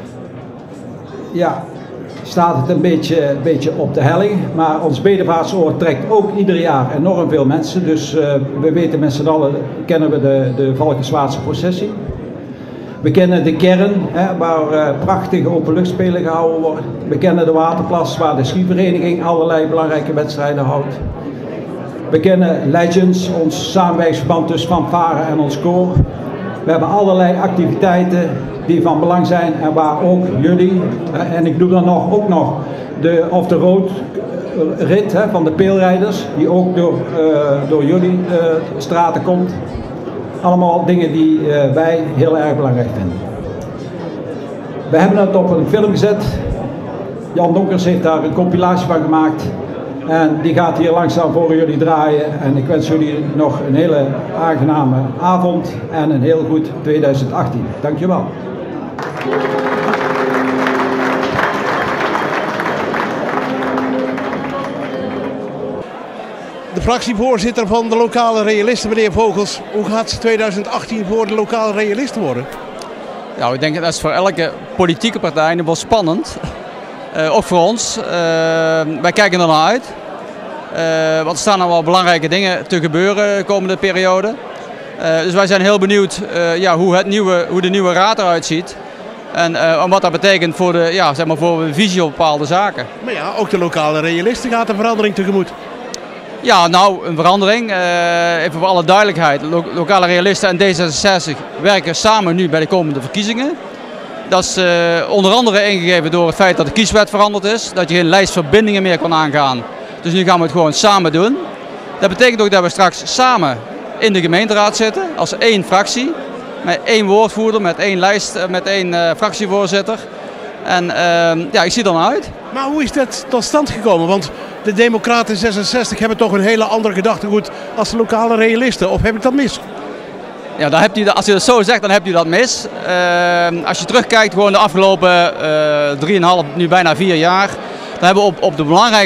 ja, staat het een beetje op de helling. Maar ons bedevaartsoord trekt ook ieder jaar enorm veel mensen. Dus we weten met z'n allen, kennen we de Valkenswaardse processie. We kennen de kern, waar prachtige openluchtspelen gehouden worden. We kennen de waterplas, waar de skivereniging allerlei belangrijke wedstrijden houdt. We kennen Legends, ons samenwerkingsverband tussen Fanfare en ons koor. We hebben allerlei activiteiten die van belang zijn en waar ook jullie, en ik doe dan ook nog de off-the-road rit van de peelrijders, die ook door jullie straten komt. Allemaal dingen die wij heel erg belangrijk vinden. We hebben het op een film gezet. Jan Donkers heeft daar een compilatie van gemaakt. En die gaat hier langzaam voor jullie draaien. En ik wens jullie nog een hele aangename avond en een heel goed 2018. Dankjewel. fractievoorzitter van de lokale realisten, meneer Vogels. Hoe gaat 2018 voor de lokale realisten worden? Nou, ik denk dat is voor elke politieke partij wel spannend. Ook voor ons. Wij kijken er naar uit. Want er staan nog wel belangrijke dingen te gebeuren de komende periode. Dus wij zijn heel benieuwd hoe de nieuwe raad eruit ziet. En wat dat betekent voor de visie op bepaalde zaken. Maar ja, ook de lokale realisten gaat een verandering tegemoet. Ja, nou, een verandering. Even voor alle duidelijkheid. Lokale realisten en D66 werken samen nu bij de komende verkiezingen. Dat is onder andere ingegeven door het feit dat de kieswet veranderd is. Dat je geen lijstverbindingen meer kan aangaan. Dus nu gaan we het gewoon samen doen. Dat betekent ook dat we straks samen in de gemeenteraad zitten. Als één fractie. Met één woordvoerder, met één fractievoorzitter. En ik zie er naar uit. Maar hoe is dat tot stand gekomen? Want de Democraten 66 hebben toch een hele andere gedachtegoed als de lokale realisten. Of heb ik dat mis? Ja, als je dat zo zegt, dan heb je dat mis. Als je terugkijkt, gewoon de afgelopen 3,5, nu bijna 4 jaar. Dan hebben we op de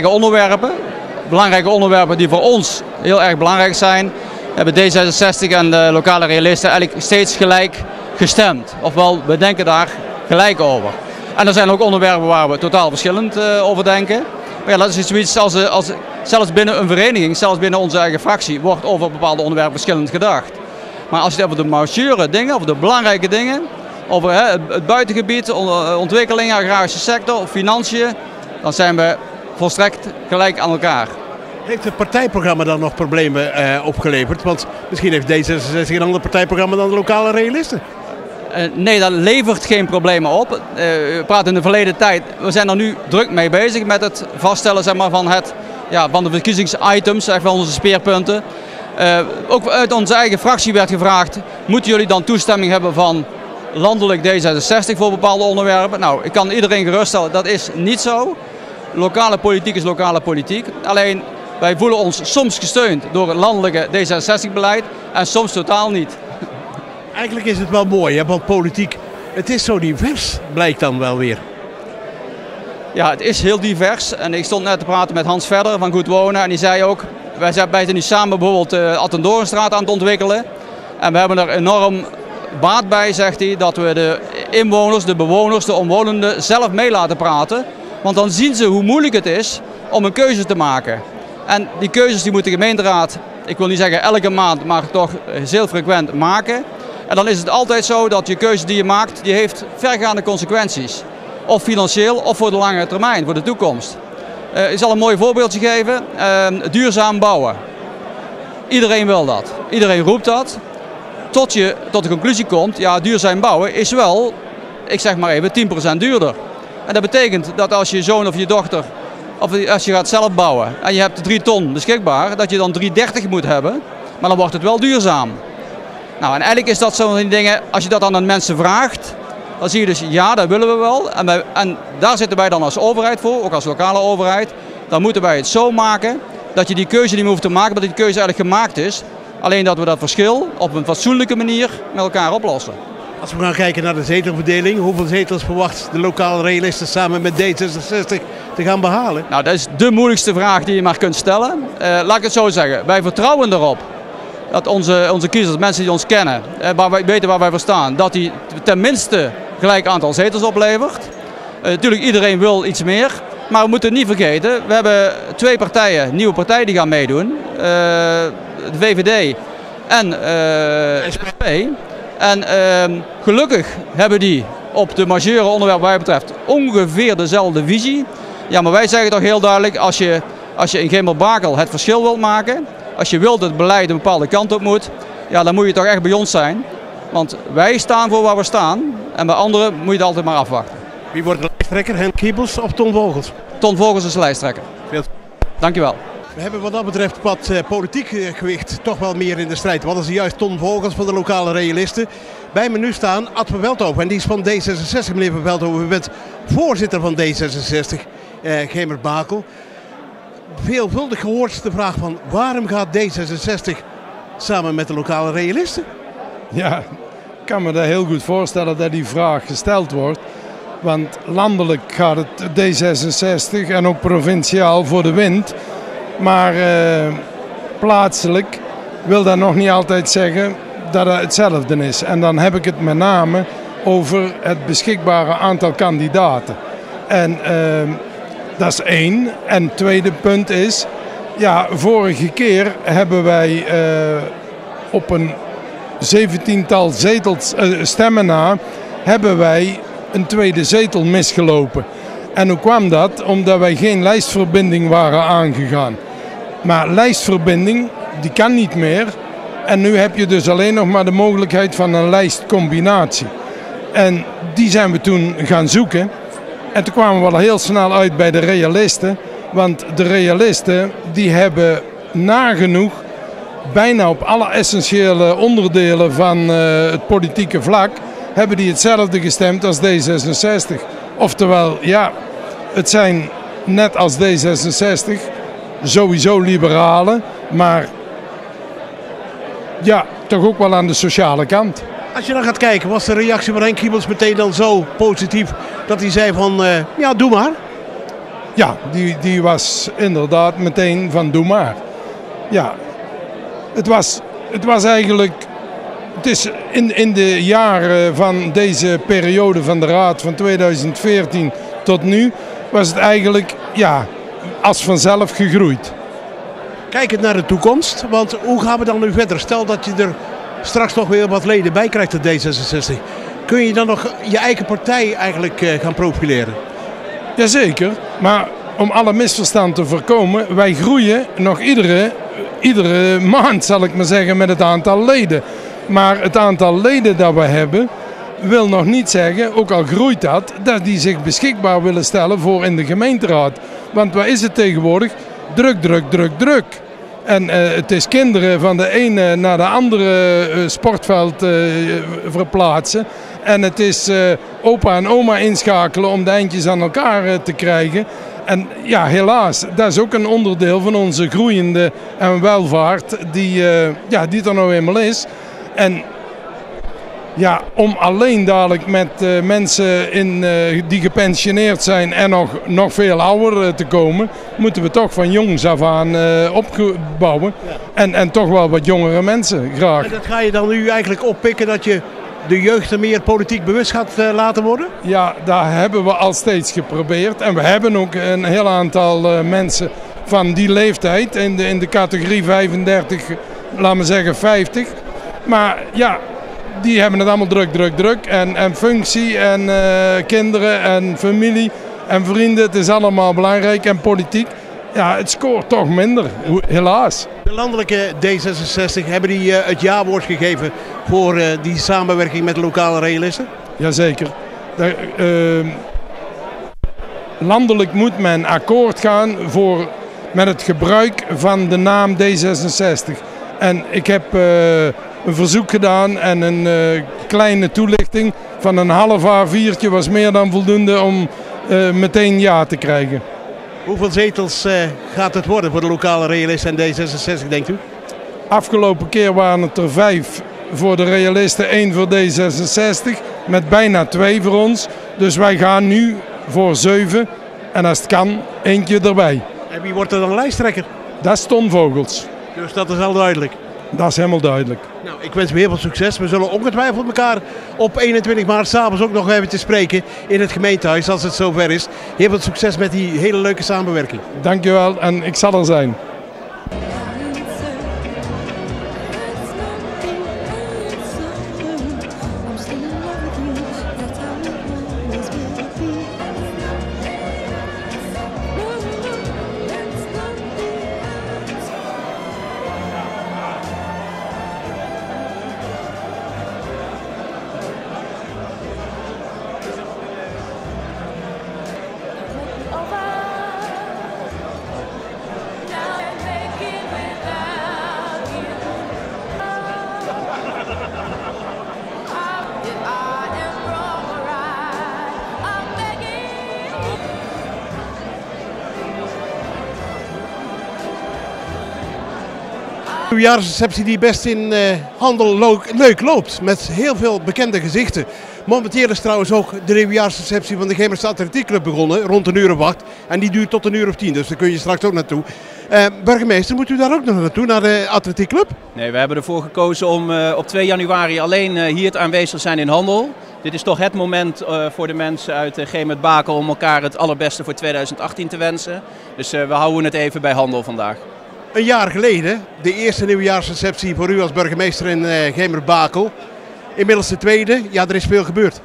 belangrijke onderwerpen die voor ons heel erg belangrijk zijn, hebben D66 en de lokale realisten eigenlijk steeds gelijk gestemd. Ofwel, we denken daar gelijk over. En er zijn ook onderwerpen waar we totaal verschillend over denken. Maar ja, dat is zoiets als zelfs binnen een vereniging, zelfs binnen onze eigen fractie, wordt over bepaalde onderwerpen verschillend gedacht. Maar als je het over de majeure dingen, over de belangrijke dingen, over het buitengebied, ontwikkeling, agrarische sector, financiën, dan zijn we volstrekt gelijk aan elkaar. Heeft het partijprogramma dan nog problemen opgeleverd? Want misschien heeft D66 een ander partijprogramma dan de lokale realisten. Nee, dat levert geen problemen op. We praten in de verleden tijd. We zijn er nu druk mee bezig met het vaststellen van de verkiezingsitems, van onze speerpunten. Ook uit onze eigen fractie werd gevraagd, moeten jullie dan toestemming hebben van landelijk D66 voor bepaalde onderwerpen? Nou, ik kan iedereen geruststellen, dat is niet zo. Lokale politiek is lokale politiek. Alleen, wij voelen ons soms gesteund door het landelijke D66-beleid en soms totaal niet. Eigenlijk is het wel mooi, hè? Want politiek, het is zo divers, blijkt dan wel weer. Ja, het is heel divers. En ik stond net te praten met Hans Verder van Goed Wonen en die zei ook, wij zijn nu samen bijvoorbeeld de Attendoornstraat aan het ontwikkelen. En we hebben er enorm baat bij, zegt hij, dat we de inwoners, de bewoners, de omwonenden zelf mee laten praten. Want dan zien ze hoe moeilijk het is om een keuze te maken. En die keuzes die moet de gemeenteraad, ik wil niet zeggen elke maand, maar toch heel frequent maken. En dan is het altijd zo dat je keuze die je maakt, die heeft vergaande consequenties. Of financieel of voor de lange termijn, voor de toekomst. Ik zal een mooi voorbeeldje geven. Duurzaam bouwen. Iedereen wil dat. Iedereen roept dat. Tot je tot de conclusie komt, ja, duurzaam bouwen is wel, ik zeg maar even, 10% duurder. En dat betekent dat als je zoon of je dochter, of als je gaat zelf bouwen en je hebt 3 ton beschikbaar, dat je dan 3,30 moet hebben, maar dan wordt het wel duurzaam. Nou, en eigenlijk is dat zo'n dingen, als je dat aan de mensen vraagt, dan zie je dus, ja, dat willen we wel. En daar zitten wij dan als overheid voor, ook als lokale overheid. Dan moeten wij het zo maken dat je die keuze niet meer hoeft te maken, dat die keuze eigenlijk gemaakt is. Alleen dat we dat verschil op een fatsoenlijke manier met elkaar oplossen. Als we gaan kijken naar de zetelverdeling, hoeveel zetels verwacht de lokale realisten samen met D66 te gaan behalen? Nou, dat is de moeilijkste vraag die je maar kunt stellen. Laat ik het zo zeggen, wij vertrouwen erop dat onze kiezers, mensen die ons kennen, waar wij weten waar wij voor staan, dat die tenminste gelijk aantal zetels oplevert. Natuurlijk, iedereen wil iets meer, maar we moeten niet vergeten, we hebben 2 partijen, nieuwe partijen die gaan meedoen. De VVD en SP. En gelukkig hebben die op de majeure onderwerpen wat mij betreft ongeveer dezelfde visie. Ja, maar wij zeggen toch heel duidelijk, als je in Gemert-Bakel het verschil wilt maken, als je wilt dat het beleid een bepaalde kant op moet, ja, dan moet je toch echt bij ons zijn. Want wij staan voor waar we staan en bij anderen moet je het altijd maar afwachten. Wie wordt de lijsttrekker, Henk Kiebels of Ton Vogels? Ton Vogels is de lijsttrekker. Dankjewel. We hebben wat dat betreft wat politiek gewicht toch wel meer in de strijd. Wat is juist Ton Vogels van de lokale realisten. Bij me nu staan Ad van Veldhoven en die is van D66. Meneer van Veldhoven, u bent voorzitter van D66, Gemert-Bakel. Veelvuldig gehoord de vraag van waarom gaat D66 samen met de lokale realisten? Ja, ik kan me dat heel goed voorstellen dat die vraag gesteld wordt. Want landelijk gaat het D66 en ook provinciaal voor de wind. Maar plaatselijk wil dat nog niet altijd zeggen dat het hetzelfde is. En dan heb ik het met name over het beschikbare aantal kandidaten. En dat is één. En het tweede punt is, ja, vorige keer hebben wij op een 17-tal stemmen na, hebben wij een tweede zetel misgelopen. En hoe kwam dat? Omdat wij geen lijstverbinding waren aangegaan. Maar lijstverbinding, die kan niet meer. En nu heb je dus alleen nog maar de mogelijkheid van een lijstcombinatie. En die zijn we toen gaan zoeken. En toen kwamen we al heel snel uit bij de realisten. Want de realisten die hebben nagenoeg bijna op alle essentiële onderdelen van het politieke vlak hebben die hetzelfde gestemd als D66. Oftewel, ja, het zijn net als D66 sowieso liberalen, maar ja, toch ook wel aan de sociale kant. Als je dan gaat kijken, was de reactie van Henk Kriebels meteen dan zo positief dat hij zei van, ja, doe maar? Ja, die was inderdaad meteen van doe maar. Ja, het was eigenlijk, het is in de jaren van deze periode van de Raad van 2014 tot nu, was het eigenlijk, ja, als vanzelf gegroeid. Kijkend naar de toekomst, want hoe gaan we dan nu verder? Stel dat je er straks nog weer wat leden bij krijgt op D66. Kun je dan nog je eigen partij eigenlijk gaan profileren? Jazeker, maar om alle misverstand te voorkomen, wij groeien nog iedere maand, zal ik maar zeggen, met het aantal leden. Maar het aantal leden dat we hebben, wil nog niet zeggen, ook al groeit dat die zich beschikbaar willen stellen voor in de gemeenteraad. Want wat is het tegenwoordig? Druk, druk, druk, druk. En het is kinderen van de ene naar de andere sportveld verplaatsen. En het is opa en oma inschakelen om de eindjes aan elkaar te krijgen. En ja, helaas, dat is ook een onderdeel van onze groeiende en welvaart die er nou eenmaal is. En ja, om alleen dadelijk met mensen die gepensioneerd zijn en nog veel ouder te komen, moeten we toch van jongs af aan opbouwen. Ja. En toch wel wat jongere mensen graag. En dat ga je dan nu eigenlijk oppikken, dat je de jeugd er meer politiek bewust gaat laten worden? Ja, dat hebben we al steeds geprobeerd. En we hebben ook een heel aantal mensen van die leeftijd in de categorie 35, laten we zeggen 50. Maar ja, die hebben het allemaal druk, druk, druk. En functie en kinderen en familie en vrienden. Het is allemaal belangrijk. En politiek, ja, het scoort toch minder, helaas. De landelijke D66, hebben die het ja-woord gegeven voor die samenwerking met de lokale realisten? Jazeker. Landelijk moet men akkoord gaan met het gebruik van de naam D66. En ik heb een verzoek gedaan en een kleine toelichting van een half A4'tje was meer dan voldoende om meteen ja te krijgen. Hoeveel zetels gaat het worden voor de lokale realisten en D66, denkt u? Afgelopen keer waren het er 5 voor de realisten, 1 voor D66, met bijna 2 voor ons. Dus wij gaan nu voor 7 en als het kan, eentje erbij. En wie wordt er dan lijsttrekker? Dat is Ton Vogels. Dus dat is al duidelijk? Dat is helemaal duidelijk. Nou, ik wens u heel veel succes. We zullen ongetwijfeld elkaar op 21 maart s'avonds ook nog even te spreken in het gemeentehuis als het zover is. Heel veel succes met die hele leuke samenwerking. Dankjewel en ik zal er zijn. Uw jaarsreceptie die best in Handel leuk loopt, met heel veel bekende gezichten. Momenteel is trouwens ook de nieuwjaarsreceptie van de Gemmense Atletiekclub begonnen, rond 1:08. En die duurt tot 1:10, dus daar kun je straks ook naartoe. Burgemeester, moet u daar ook nog naartoe, naar de atletiekclub? Nee, we hebben ervoor gekozen om op 2 januari alleen hier aanwezig te zijn in Handel. Dit is toch het moment voor de mensen uit Gemert-Bakel om elkaar het allerbeste voor 2018 te wensen. Dus we houden het even bij Handel vandaag. Een jaar geleden, de eerste nieuwjaarsreceptie voor u als burgemeester in Gemert-Bakel. Inmiddels de tweede, ja, er is veel gebeurd.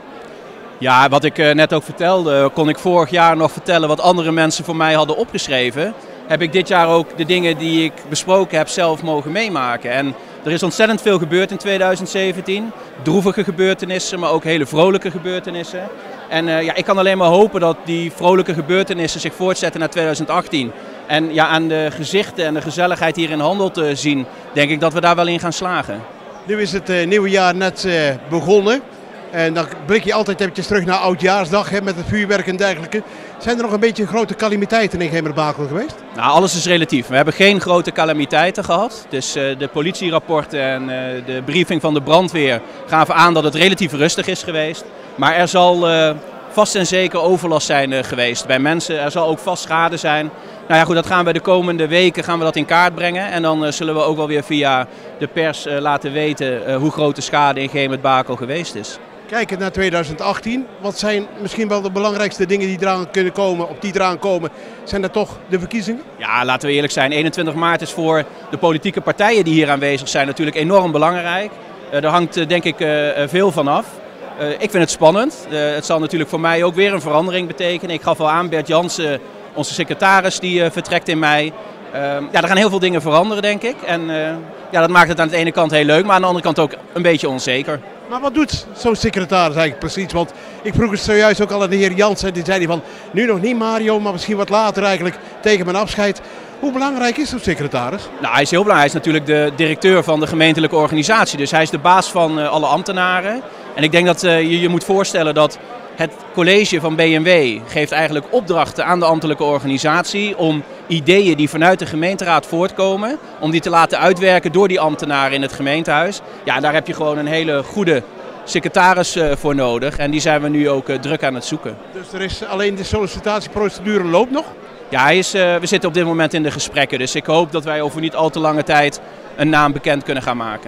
Ja, wat ik net ook vertelde, kon ik vorig jaar nog vertellen wat andere mensen voor mij hadden opgeschreven. Heb ik dit jaar ook de dingen die ik besproken heb zelf mogen meemaken. En er is ontzettend veel gebeurd in 2017. Droevige gebeurtenissen, maar ook hele vrolijke gebeurtenissen. En ja, ik kan alleen maar hopen dat die vrolijke gebeurtenissen zich voortzetten naar 2018. En ja, aan de gezichten en de gezelligheid hier in Handel te zien, denk ik dat we daar wel in gaan slagen. Nu is het nieuwe jaar net begonnen. En dan blik je altijd eventjes terug naar Oudjaarsdag, hè, met het vuurwerk en dergelijke. Zijn er nog een beetje grote calamiteiten in Gemert-Bakel geweest? Nou, alles is relatief. We hebben geen grote calamiteiten gehad. Dus de politierapporten en de briefing van de brandweer gaven aan dat het relatief rustig is geweest. Maar er zal vast en zeker overlast zijn geweest bij mensen. Er zal ook vast schade zijn. Nou ja, goed, dat gaan we de komende weken in kaart brengen. En dan zullen we ook wel weer via de pers laten weten hoe groot de schade in Gemert-Bakel geweest is. Kijkend naar 2018, wat zijn misschien wel de belangrijkste dingen die eraan kunnen komen, of die eraan komen? Zijn dat toch de verkiezingen? Ja, laten we eerlijk zijn. 21 maart is voor de politieke partijen die hier aanwezig zijn natuurlijk enorm belangrijk. Daar hangt denk ik veel van af. Ik vind het spannend. Het zal natuurlijk voor mij ook weer een verandering betekenen. Ik gaf al aan, Bert Jansen, onze secretaris, die vertrekt in mei. Ja, er gaan heel veel dingen veranderen, denk ik. En ja, dat maakt het aan de ene kant heel leuk, maar aan de andere kant ook een beetje onzeker. Maar wat doet zo'n secretaris eigenlijk precies? Want ik vroeg het zojuist ook al aan de heer Jansen. Die zei van, nu nog niet Mario, maar misschien wat later eigenlijk tegen mijn afscheid. Hoe belangrijk is zo'n secretaris? Nou, hij is heel belangrijk. Hij is natuurlijk de directeur van de gemeentelijke organisatie. Dus hij is de baas van alle ambtenaren. En ik denk dat je je moet voorstellen dat het college van BMW geeft eigenlijk opdrachten aan de ambtelijke organisatie om ideeën die vanuit de gemeenteraad voortkomen, om die te laten uitwerken door die ambtenaren in het gemeentehuis. Ja, daar heb je gewoon een hele goede secretaris voor nodig en die zijn we nu ook druk aan het zoeken. Dus er is alleen de sollicitatieprocedure loopt nog? Ja, we zitten op dit moment in de gesprekken, dus ik hoop dat wij over niet al te lange tijd een naam bekend kunnen gaan maken.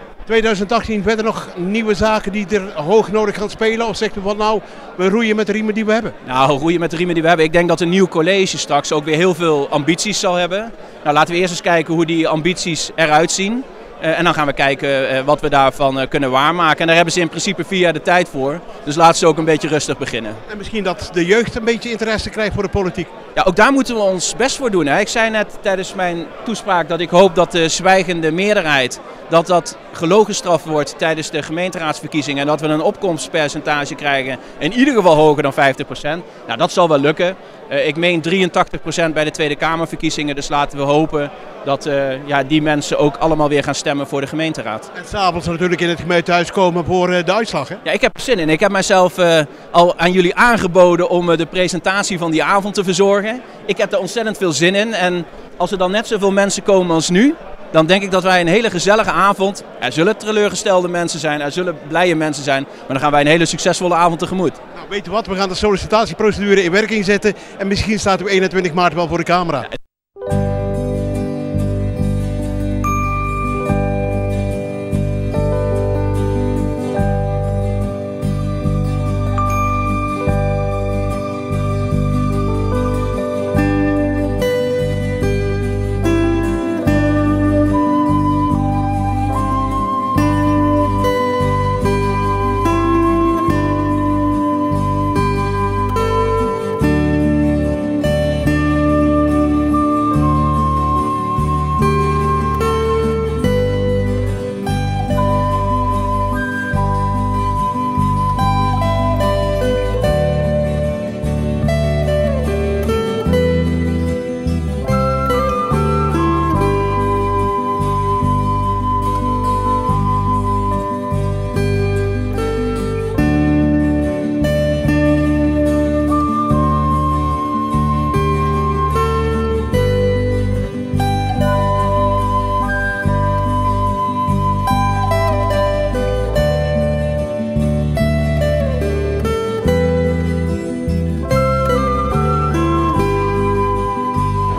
2018 verder nog nieuwe zaken die er hoog nodig gaan spelen? Of zegt u van nou, we roeien met de riemen die we hebben? Nou, roeien met de riemen die we hebben. Ik denk dat een nieuw college straks ook weer heel veel ambities zal hebben. Nou, laten we eerst eens kijken hoe die ambities eruit zien. En dan gaan we kijken wat we daarvan kunnen waarmaken. En daar hebben ze in principe 4 jaar de tijd voor. Dus laten ze ook een beetje rustig beginnen. En misschien dat de jeugd een beetje interesse krijgt voor de politiek? Ja, ook daar moeten we ons best voor doen. Hè. Ik zei net tijdens mijn toespraak dat ik hoop dat de zwijgende meerderheid dat gelogenstraft wordt tijdens de gemeenteraadsverkiezingen. En dat we een opkomstpercentage krijgen in ieder geval hoger dan 50%. Nou, dat zal wel lukken. Ik meen 83% bij de Tweede Kamerverkiezingen. Dus laten we hopen dat die mensen ook allemaal weer gaan stemmen voor de gemeenteraad. En s'avonds natuurlijk in het gemeentehuis komen voor de uitslag, hè? Ja, ik heb er zin in. Ik heb mijzelf al aan jullie aangeboden om de presentatie van die avond te verzorgen. Ik heb er ontzettend veel zin in. En als er dan net zoveel mensen komen als nu, dan denk ik dat wij een hele gezellige avond. Er zullen teleurgestelde mensen zijn, er zullen blije mensen zijn. Maar dan gaan wij een hele succesvolle avond tegemoet. Nou, weet je wat? We gaan de sollicitatieprocedure in werking zetten. En misschien staat u 21 maart wel voor de camera. Ja.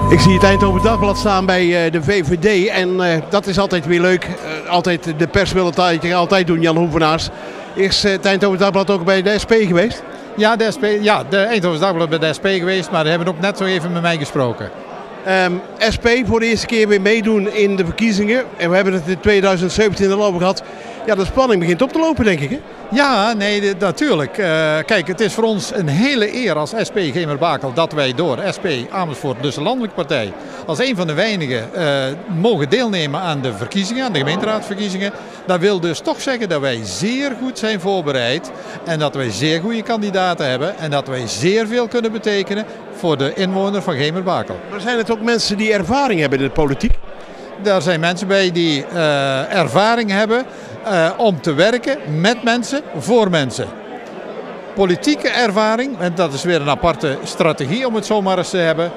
Ik zie het Eindhoven Dagblad staan bij de VVD en dat is altijd weer leuk. Altijd, de pers wil het altijd doen, Jan Hoevenaars. Is het Eindhoven Dagblad ook bij de SP geweest? Ja, de Eindhoven Dagblad bij de SP geweest, maar die hebben ook net zo even met mij gesproken. SP voor de eerste keer weer meedoen in de verkiezingen. En we hebben het in 2017 al over gehad. Ja, de spanning begint op te lopen, denk ik, hè? Ja, nee, natuurlijk. Kijk, het is voor ons een hele eer als SP Gemert-Bakel dat wij door SP Amersfoort, dus de landelijke partij, als een van de weinigen mogen deelnemen aan de verkiezingen, aan de gemeenteraadsverkiezingen. Dat wil dus toch zeggen dat wij zeer goed zijn voorbereid en dat wij zeer goede kandidaten hebben en dat wij zeer veel kunnen betekenen voor de inwoner van Gemert-Bakel. Maar zijn het ook mensen die ervaring hebben in de politiek? Daar zijn mensen bij die ervaring hebben om te werken met mensen, voor mensen. Politieke ervaring, en dat is weer een aparte strategie om het zo maar eens te hebben.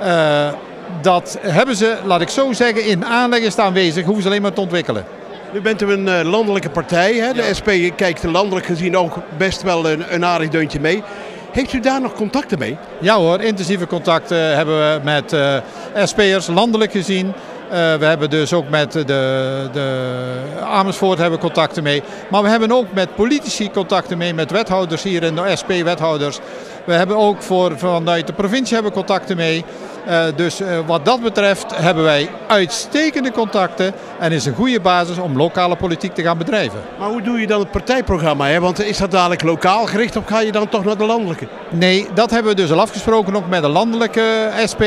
Dat hebben ze, laat ik zo zeggen, in aanleg is aanwezig, hoeven ze alleen maar te ontwikkelen. Nu bent u een landelijke partij, hè? De SP kijkt landelijk gezien ook best wel een aardig deuntje mee. Heeft u daar nog contacten mee? Ja hoor, intensieve contacten hebben we met SP'ers, landelijk gezien. We hebben dus ook met de Amersfoort hebben contacten mee. Maar we hebben ook met politici contacten mee, met wethouders hier in de SP-wethouders. We hebben ook vanuit de provincie hebben contacten mee. Dus wat dat betreft hebben wij uitstekende contacten en is een goede basis om lokale politiek te gaan bedrijven. Maar hoe doe je dan het partijprogramma? Hè? Want is dat dadelijk lokaal gericht of ga je dan toch naar de landelijke? Nee, dat hebben we dus al afgesproken ook met de landelijke SP.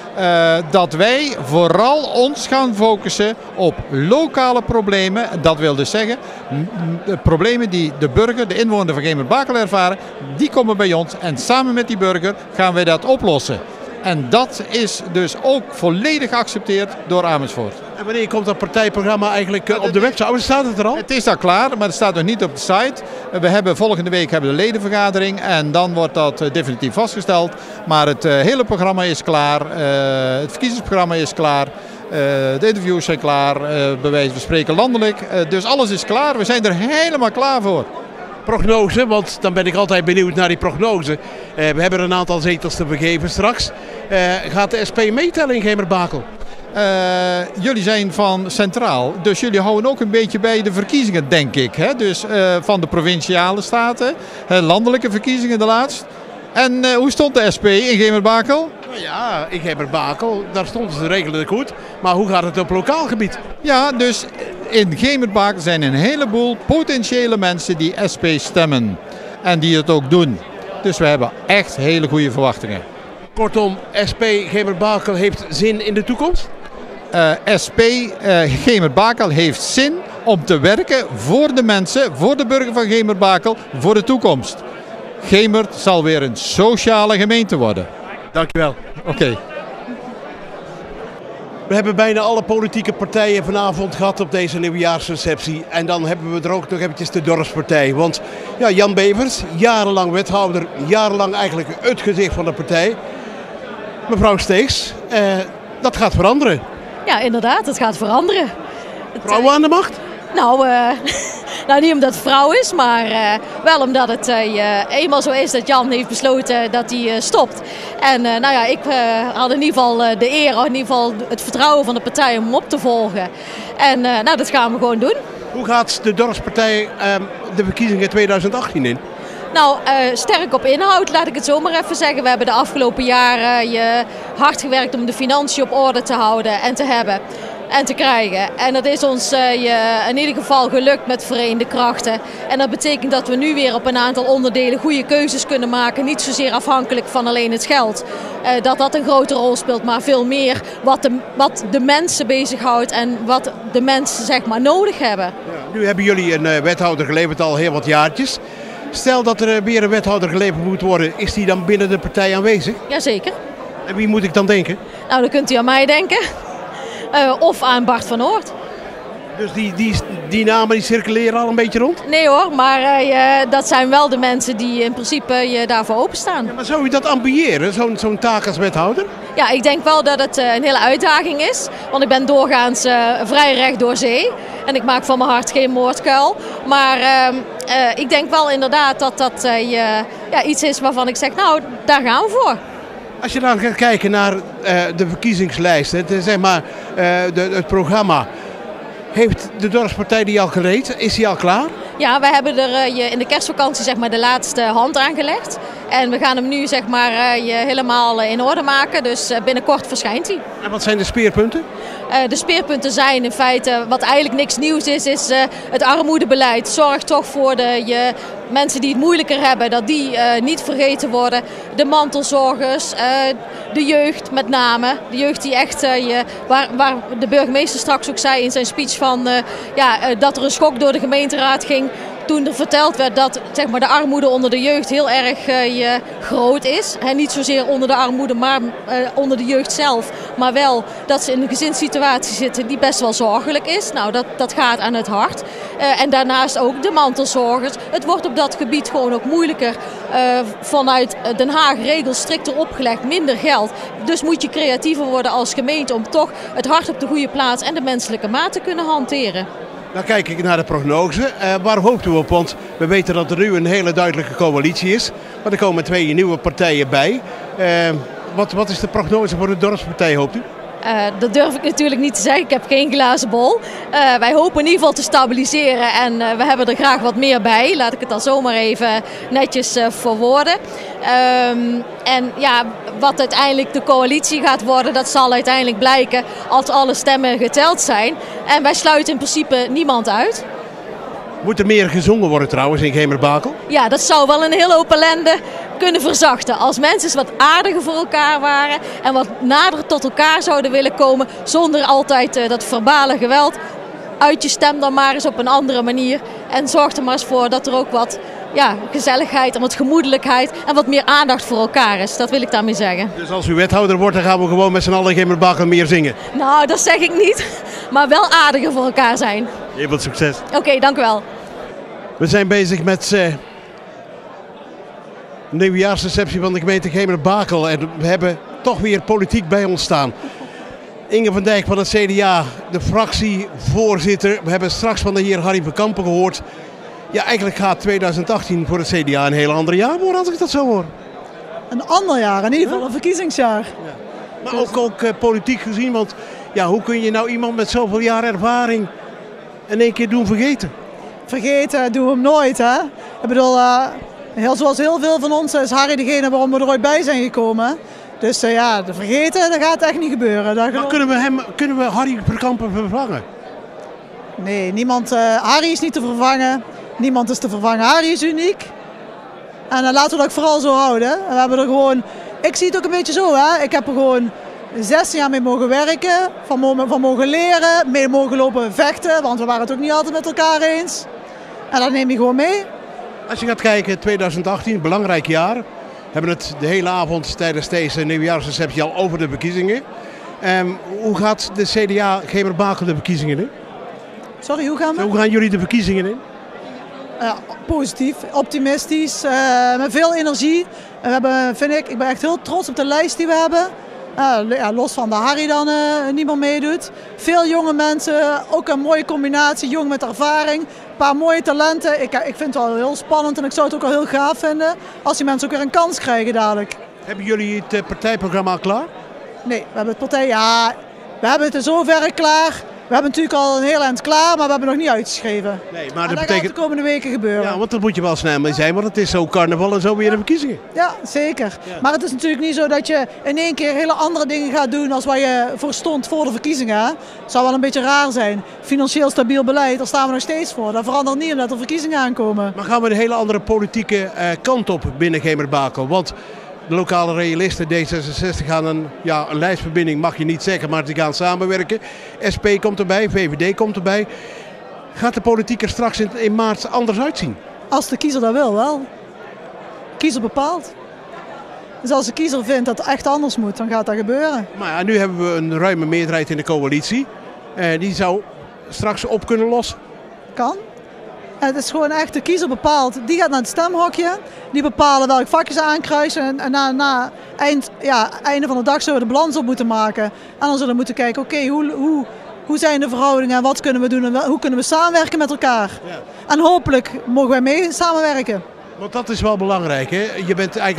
Dat wij vooral ons gaan focussen op lokale problemen. Dat wil dus zeggen, de problemen die de burger, de inwoner van Gemert-Bakel ervaren, die komen bij ons en samen met die burger gaan wij dat oplossen. En dat is dus ook volledig geaccepteerd door Amersfoort. En wanneer komt dat partijprogramma eigenlijk op de website? Staat het er al? Het is al klaar, maar het staat nog niet op de site. We hebben volgende week de ledenvergadering en dan wordt dat definitief vastgesteld. Maar het hele programma is klaar, het verkiezingsprogramma is klaar. De interviews zijn klaar, bij wijze van spreken landelijk. Dus alles is klaar, we zijn er helemaal klaar voor. Prognose, want dan ben ik altijd benieuwd naar die prognose. We hebben een aantal zetels te vergeven straks. Gaat de SP meetellen in Gemert-Bakel? Jullie zijn van Centraal, dus jullie houden ook een beetje bij de verkiezingen, denk ik. Hè? Dus van de provinciale staten, landelijke verkiezingen de laatst. En hoe stond de SP in Gemert-Bakel? Nou ja, in Gemert-Bakel, daar stonden ze redelijk goed. Maar hoe gaat het op lokaal gebied? Ja, dus in Gemert-Bakel zijn een heleboel potentiële mensen die SP stemmen. En die het ook doen. Dus we hebben echt hele goede verwachtingen. Kortom, SP Gemert-Bakel heeft zin in de toekomst? SP Gemert-Bakel heeft zin om te werken voor de mensen, voor de burger van Gemert-Bakel, voor de toekomst. Gemert zal weer een sociale gemeente worden. Dankjewel. Oké. We hebben bijna alle politieke partijen vanavond gehad op deze nieuwjaarsreceptie. En dan hebben we er ook nog eventjes de dorpspartij. Want ja, Jan Bevers, jarenlang wethouder, jarenlang eigenlijk het gezicht van de partij. Mevrouw Steegs, dat gaat veranderen. Ja, inderdaad, het gaat veranderen. Vrouwen aan de macht? Nou, niet omdat het vrouw is, maar wel omdat het eenmaal zo is dat Jan heeft besloten dat hij stopt. En ik had in ieder geval de eer, in ieder geval het vertrouwen van de partij om hem op te volgen. En dat gaan we gewoon doen. Hoe gaat de dorpspartij de verkiezingen 2018 in? Nou, sterk op inhoud, laat ik het zo maar even zeggen. We hebben de afgelopen jaren hard gewerkt om de financiën op orde te houden en te hebben. En te krijgen. En dat is ons in ieder geval gelukt met verenigde krachten. En dat betekent dat we nu weer op een aantal onderdelen goede keuzes kunnen maken. Niet zozeer afhankelijk van alleen het geld. Dat een grote rol speelt, maar veel meer wat de mensen bezighoudt en wat de mensen zeg maar nodig hebben. Ja, nu hebben jullie een wethouder geleverd al heel wat jaartjes. Stel dat er weer een wethouder geleverd moet worden, is die dan binnen de partij aanwezig? Jazeker. En wie moet ik dan denken? Nou, dan kunt u aan mij denken. Of aan Bart van Oort. Dus die namen die circuleren al een beetje rond? Nee hoor, maar dat zijn wel de mensen die in principe daarvoor openstaan. Ja, maar zou u dat ambiëren, zo'n taak als wethouder? Ja, ik denk wel dat het een hele uitdaging is. Want ik ben doorgaans vrij recht door zee. En ik maak van mijn hart geen moordkuil. Maar ik denk wel inderdaad dat dat iets is waarvan ik zeg, nou, daar gaan we voor. Als je dan gaat kijken naar de verkiezingslijst, zeg maar, het programma. Heeft de dorpspartij die al gereed? Is die al klaar? Ja, wij hebben er in de kerstvakantie zeg maar, de laatste hand aan gelegd. En we gaan hem nu zeg maar, helemaal in orde maken. Dus binnenkort verschijnt hij. En wat zijn de speerpunten? De speerpunten zijn in feite, wat eigenlijk niks nieuws is het armoedebeleid. Zorg toch voor de mensen die het moeilijker hebben, dat die niet vergeten worden. De mantelzorgers, de jeugd met name. De jeugd die echt, waar de burgemeester straks ook zei in zijn speech van dat er een schok door de gemeenteraad ging. Toen er verteld werd dat zeg maar, de armoede onder de jeugd heel erg groot is. En niet zozeer onder de armoede, maar onder de jeugd zelf. Maar wel dat ze in een gezinssituatie zitten die best wel zorgelijk is. Nou, dat gaat aan het hart. En daarnaast ook de mantelzorgers. Het wordt op dat gebied gewoon ook moeilijker. Vanuit Den Haag regels strikter opgelegd, minder geld. Dus moet je creatiever worden als gemeente om toch het hart op de goede plaats en de menselijke maat te kunnen hanteren. Dan kijk ik naar de prognose. Waar hoopt u op? Want we weten dat er nu een hele duidelijke coalitie is. Maar er komen 2 nieuwe partijen bij. Wat is de prognose voor de dorpspartij, hoopt u? Dat durf ik natuurlijk niet te zeggen. Ik heb geen glazen bol. Wij hopen in ieder geval te stabiliseren en we hebben er graag wat meer bij. Laat ik het dan zomaar even netjes verwoorden. En ja, wat uiteindelijk de coalitie gaat worden, dat zal uiteindelijk blijken als alle stemmen geteld zijn. En wij sluiten in principe niemand uit. Moet er meer gezongen worden trouwens in Gemerbakel? Ja, dat zou wel een hele hoop ellende kunnen verzachten. Als mensen eens wat aardiger voor elkaar waren en wat nader tot elkaar zouden willen komen zonder altijd dat verbale geweld. Uit je stem dan maar eens op een andere manier en zorg er maar eens voor dat er ook wat gezelligheid en wat gemoedelijkheid en wat meer aandacht voor elkaar is. Dat wil ik daarmee zeggen. Dus als u wethouder wordt, dan gaan we gewoon met z'n allen in Gemerbakel meer zingen? Nou, dat zeg ik niet. Maar wel aardiger voor elkaar zijn. Heel veel succes. Oké, dank u wel. We zijn bezig met de nieuwjaarsreceptie van de gemeente Gemerbakel. En we hebben toch weer politiek bij ons staan. Inge van Dijk van het CDA, de fractievoorzitter. We hebben straks van de heer Harry van Kampen gehoord. Ja, eigenlijk gaat 2018 voor het CDA een heel ander jaar worden, als ik dat zo hoor. Een ander jaar, in ieder geval een verkiezingsjaar. Ja. Maar ook politiek gezien, want ja, hoe kun je nou iemand met zoveel jaar ervaring in één keer doen vergeten? Vergeten doen we hem nooit, hè. Ik bedoel, zoals heel veel van ons is Harry degene waarom we er ooit bij zijn gekomen. Dus de vergeten, dat gaat echt niet gebeuren. Maar kunnen we Harry van Kampen vervangen? Nee, Harry is niet te vervangen. Niemand is te vervangen. Harry is uniek. En laten we dat ook vooral zo houden. We hebben er gewoon, ik zie het ook een beetje zo, hè. Ik heb er gewoon 16 jaar mee mogen werken, van mogen leren, mee mogen lopen vechten, want we waren het ook niet altijd met elkaar eens. En dat neem je gewoon mee. Als je gaat kijken, 2018, belangrijk jaar. We hebben het de hele avond tijdens deze nieuwjaarsreceptie al over de verkiezingen. Hoe gaat de CDA Gemerbakel de verkiezingen in? Sorry, hoe gaan we? Hoe gaan jullie de verkiezingen in? Positief, optimistisch, met veel energie. We hebben, ik ben echt heel trots op de lijst die we hebben. Los van de Harry dan niet meer meedoet. Veel jonge mensen, ook een mooie combinatie, jong met ervaring. Een paar mooie talenten. Ik vind het wel heel spannend en ik zou het ook wel heel gaaf vinden als die mensen ook weer een kans krijgen dadelijk. Hebben jullie het partijprogramma klaar? Nee, we hebben het in zoverre klaar. We hebben natuurlijk al een heel eind klaar, maar we hebben nog niet uitgeschreven. Nee, maar dat gaat de komende weken gebeuren. Ja, want daar moet je wel snel mee zijn, want het is zo carnaval en zo weer de verkiezingen. Ja, zeker. Ja. Maar het is natuurlijk niet zo dat je in één keer hele andere dingen gaat doen als waar je voor stond voor de verkiezingen. Het zou wel een beetje raar zijn. Financieel stabiel beleid, daar staan we nog steeds voor. Dat verandert niet omdat er verkiezingen aankomen. Maar gaan we een hele andere politieke kant op binnen Gemerbakel? Want de lokale realisten, D66, gaan een lijstverbinding, mag je niet zeggen, maar die gaan samenwerken. SP komt erbij, VVD komt erbij. Gaat de politiek er straks in maart anders uitzien? Als de kiezer dat wil, wel. De kiezer bepaalt. Dus als de kiezer vindt dat het echt anders moet, dan gaat dat gebeuren. Maar ja, nu hebben we een ruime meerderheid in de coalitie. Die zou straks op kunnen lossen. Kan. Het is gewoon echt, de kiezer bepaalt. Die gaat naar het stemhokje. Die bepalen welk vakje ze aankruisen. En na einde van de dag zullen we de balans op moeten maken. En dan zullen we moeten kijken, oké, hoe zijn de verhoudingen en wat kunnen we doen en hoe kunnen we samenwerken met elkaar. Ja. En hopelijk mogen wij mee samenwerken. Want dat is wel belangrijk, hè? Je bent eigenlijk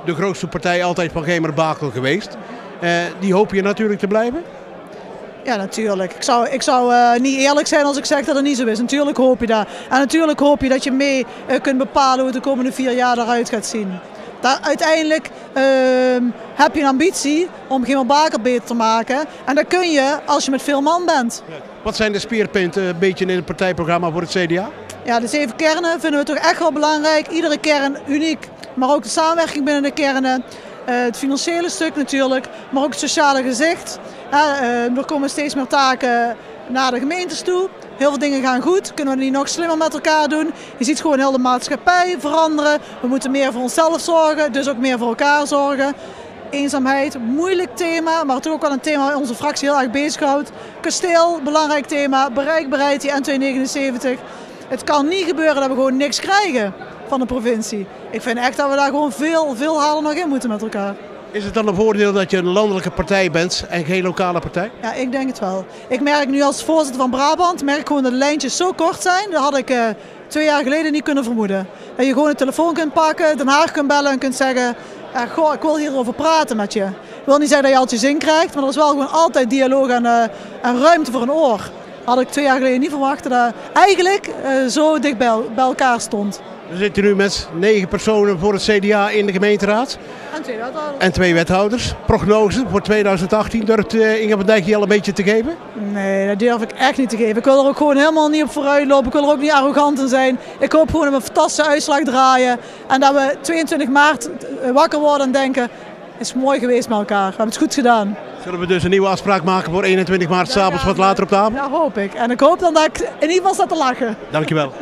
de grootste partij altijd van Gemert-Bakel geweest. Die hoop je natuurlijk te blijven? Ja, natuurlijk. Ik zou niet eerlijk zijn als ik zeg dat het niet zo is. Natuurlijk hoop je dat. En natuurlijk hoop je dat je mee kunt bepalen hoe het de komende 4 jaar eruit gaat zien. Uiteindelijk heb je een ambitie om Gemert-Bakel beter te maken. En dat kun je als je met veel man bent. Wat zijn de speerpunten een beetje in het partijprogramma voor het CDA? Ja, de 7 kernen vinden we toch echt wel belangrijk. Iedere kern uniek, maar ook de samenwerking binnen de kernen. Het financiële stuk natuurlijk, maar ook het sociale gezicht. Er komen steeds meer taken naar de gemeentes toe. Heel veel dingen gaan goed. Kunnen we die nog slimmer met elkaar doen? Je ziet gewoon heel de maatschappij veranderen. We moeten meer voor onszelf zorgen, dus ook meer voor elkaar zorgen. Eenzaamheid, moeilijk thema, maar toch ook wel een thema waar onze fractie heel erg bezighoudt. Kasteel, belangrijk thema. Bereikbaarheid, die N279. Het kan niet gebeuren dat we gewoon niks krijgen van de provincie. Ik vind echt dat we daar gewoon veel harder nog in moeten met elkaar. Is het dan een voordeel dat je een landelijke partij bent en geen lokale partij? Ja, ik denk het wel. Ik merk nu als voorzitter van Brabant, merk gewoon dat de lijntjes zo kort zijn. Dat had ik 2 jaar geleden niet kunnen vermoeden. Dat je gewoon de telefoon kunt pakken, Den Haag kunt bellen en kunt zeggen... goh, ik wil hierover praten met je. Ik wil niet zeggen dat je altijd je zin krijgt, maar er is wel gewoon altijd dialoog en ruimte voor een oor. Had ik 2 jaar geleden niet verwacht dat eigenlijk zo dicht bij elkaar stond. We zitten nu met 9 personen voor het CDA in de gemeenteraad. En 2 wethouders. Prognose voor 2018, durft Inge van Dijk die al een beetje te geven? Nee, dat durf ik echt niet te geven. Ik wil er ook gewoon helemaal niet op vooruit lopen. Ik wil er ook niet arrogant in zijn. Ik hoop gewoon dat we een fantastische uitslag draaien. En dat we 22 maart wakker worden en denken... Het is mooi geweest met elkaar. We hebben het goed gedaan. Zullen we dus een nieuwe afspraak maken voor 21 maart, s'avonds wat later op de avond? Ja, hoop ik. En ik hoop dan dat ik in ieder geval sta te lachen. Dankjewel.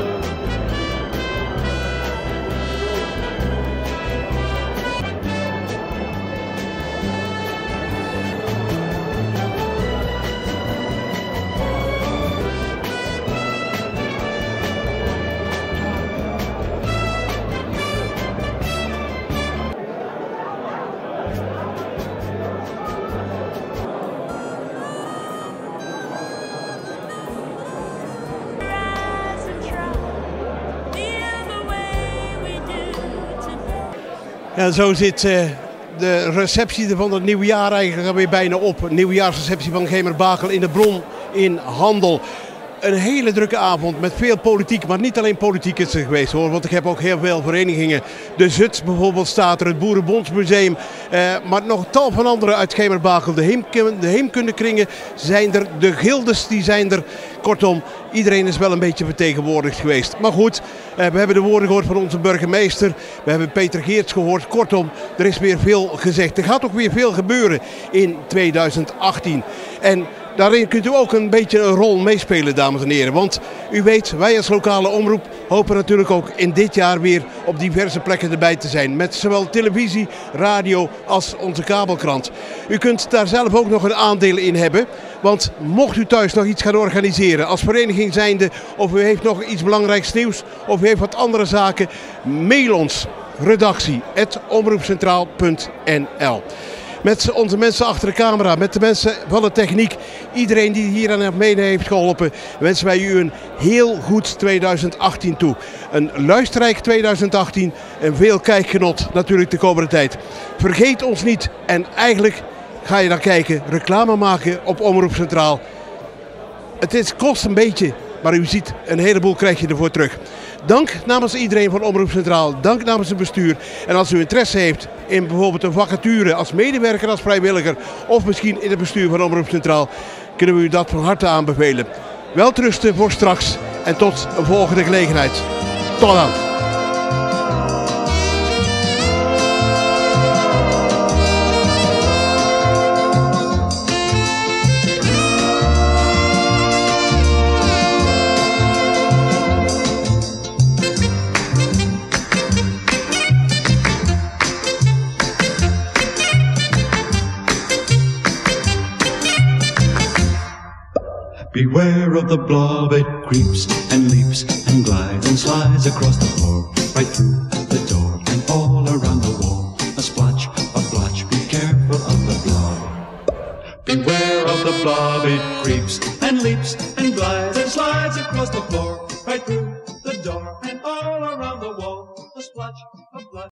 Ja, zo zit de receptie van het nieuwe jaar eigenlijk alweer bijna op. Een nieuwjaarsreceptie van Gemert-Bakel in de Bron in Handel. Een hele drukke avond met veel politiek, maar niet alleen politiek is er geweest hoor. Want ik heb ook heel veel verenigingen. De Zuts bijvoorbeeld staat er, het Boerenbondsmuseum. Maar nog tal van andere uit Gemert-Bakel. De heemkundekringen zijn er, de gildes die zijn er. Kortom, iedereen is wel een beetje vertegenwoordigd geweest. Maar goed, we hebben de woorden gehoord van onze burgemeester. We hebben Peter Geerts gehoord. Kortom, er is weer veel gezegd. Er gaat ook weer veel gebeuren in 2018. En daarin kunt u ook een beetje een rol meespelen, dames en heren. Want u weet, wij als lokale omroep hopen natuurlijk ook in dit jaar weer op diverse plekken erbij te zijn. Met zowel televisie, radio als onze kabelkrant. U kunt daar zelf ook nog een aandeel in hebben. Want mocht u thuis nog iets gaan organiseren als vereniging zijnde, of u heeft nog iets belangrijks nieuws, of u heeft wat andere zaken, mail ons redactie@omroepcentraal.nl. Met onze mensen achter de camera, met de mensen van de techniek, iedereen die hier aan mede heeft geholpen, wensen wij u een heel goed 2018 toe. Een luisterrijk 2018 en veel kijkgenot natuurlijk de komende tijd. Vergeet ons niet en eigenlijk ga je dan kijken, reclame maken op Omroep Centraal. Het kost een beetje, maar u ziet een heleboel krijg je ervoor terug. Dank namens iedereen van Omroep Centraal, dank namens het bestuur. En als u interesse heeft in bijvoorbeeld een vacature als medewerker, als vrijwilliger of misschien in het bestuur van Omroep Centraal, kunnen we u dat van harte aanbevelen. Welterusten voor straks en tot een volgende gelegenheid. Tot dan. Beware of the blob, it creeps and leaps and glides and slides across the floor, right through the door and all around the wall. A splotch, a blotch, be careful of the blob. Beware of the blob, it creeps and leaps and glides and slides across the floor.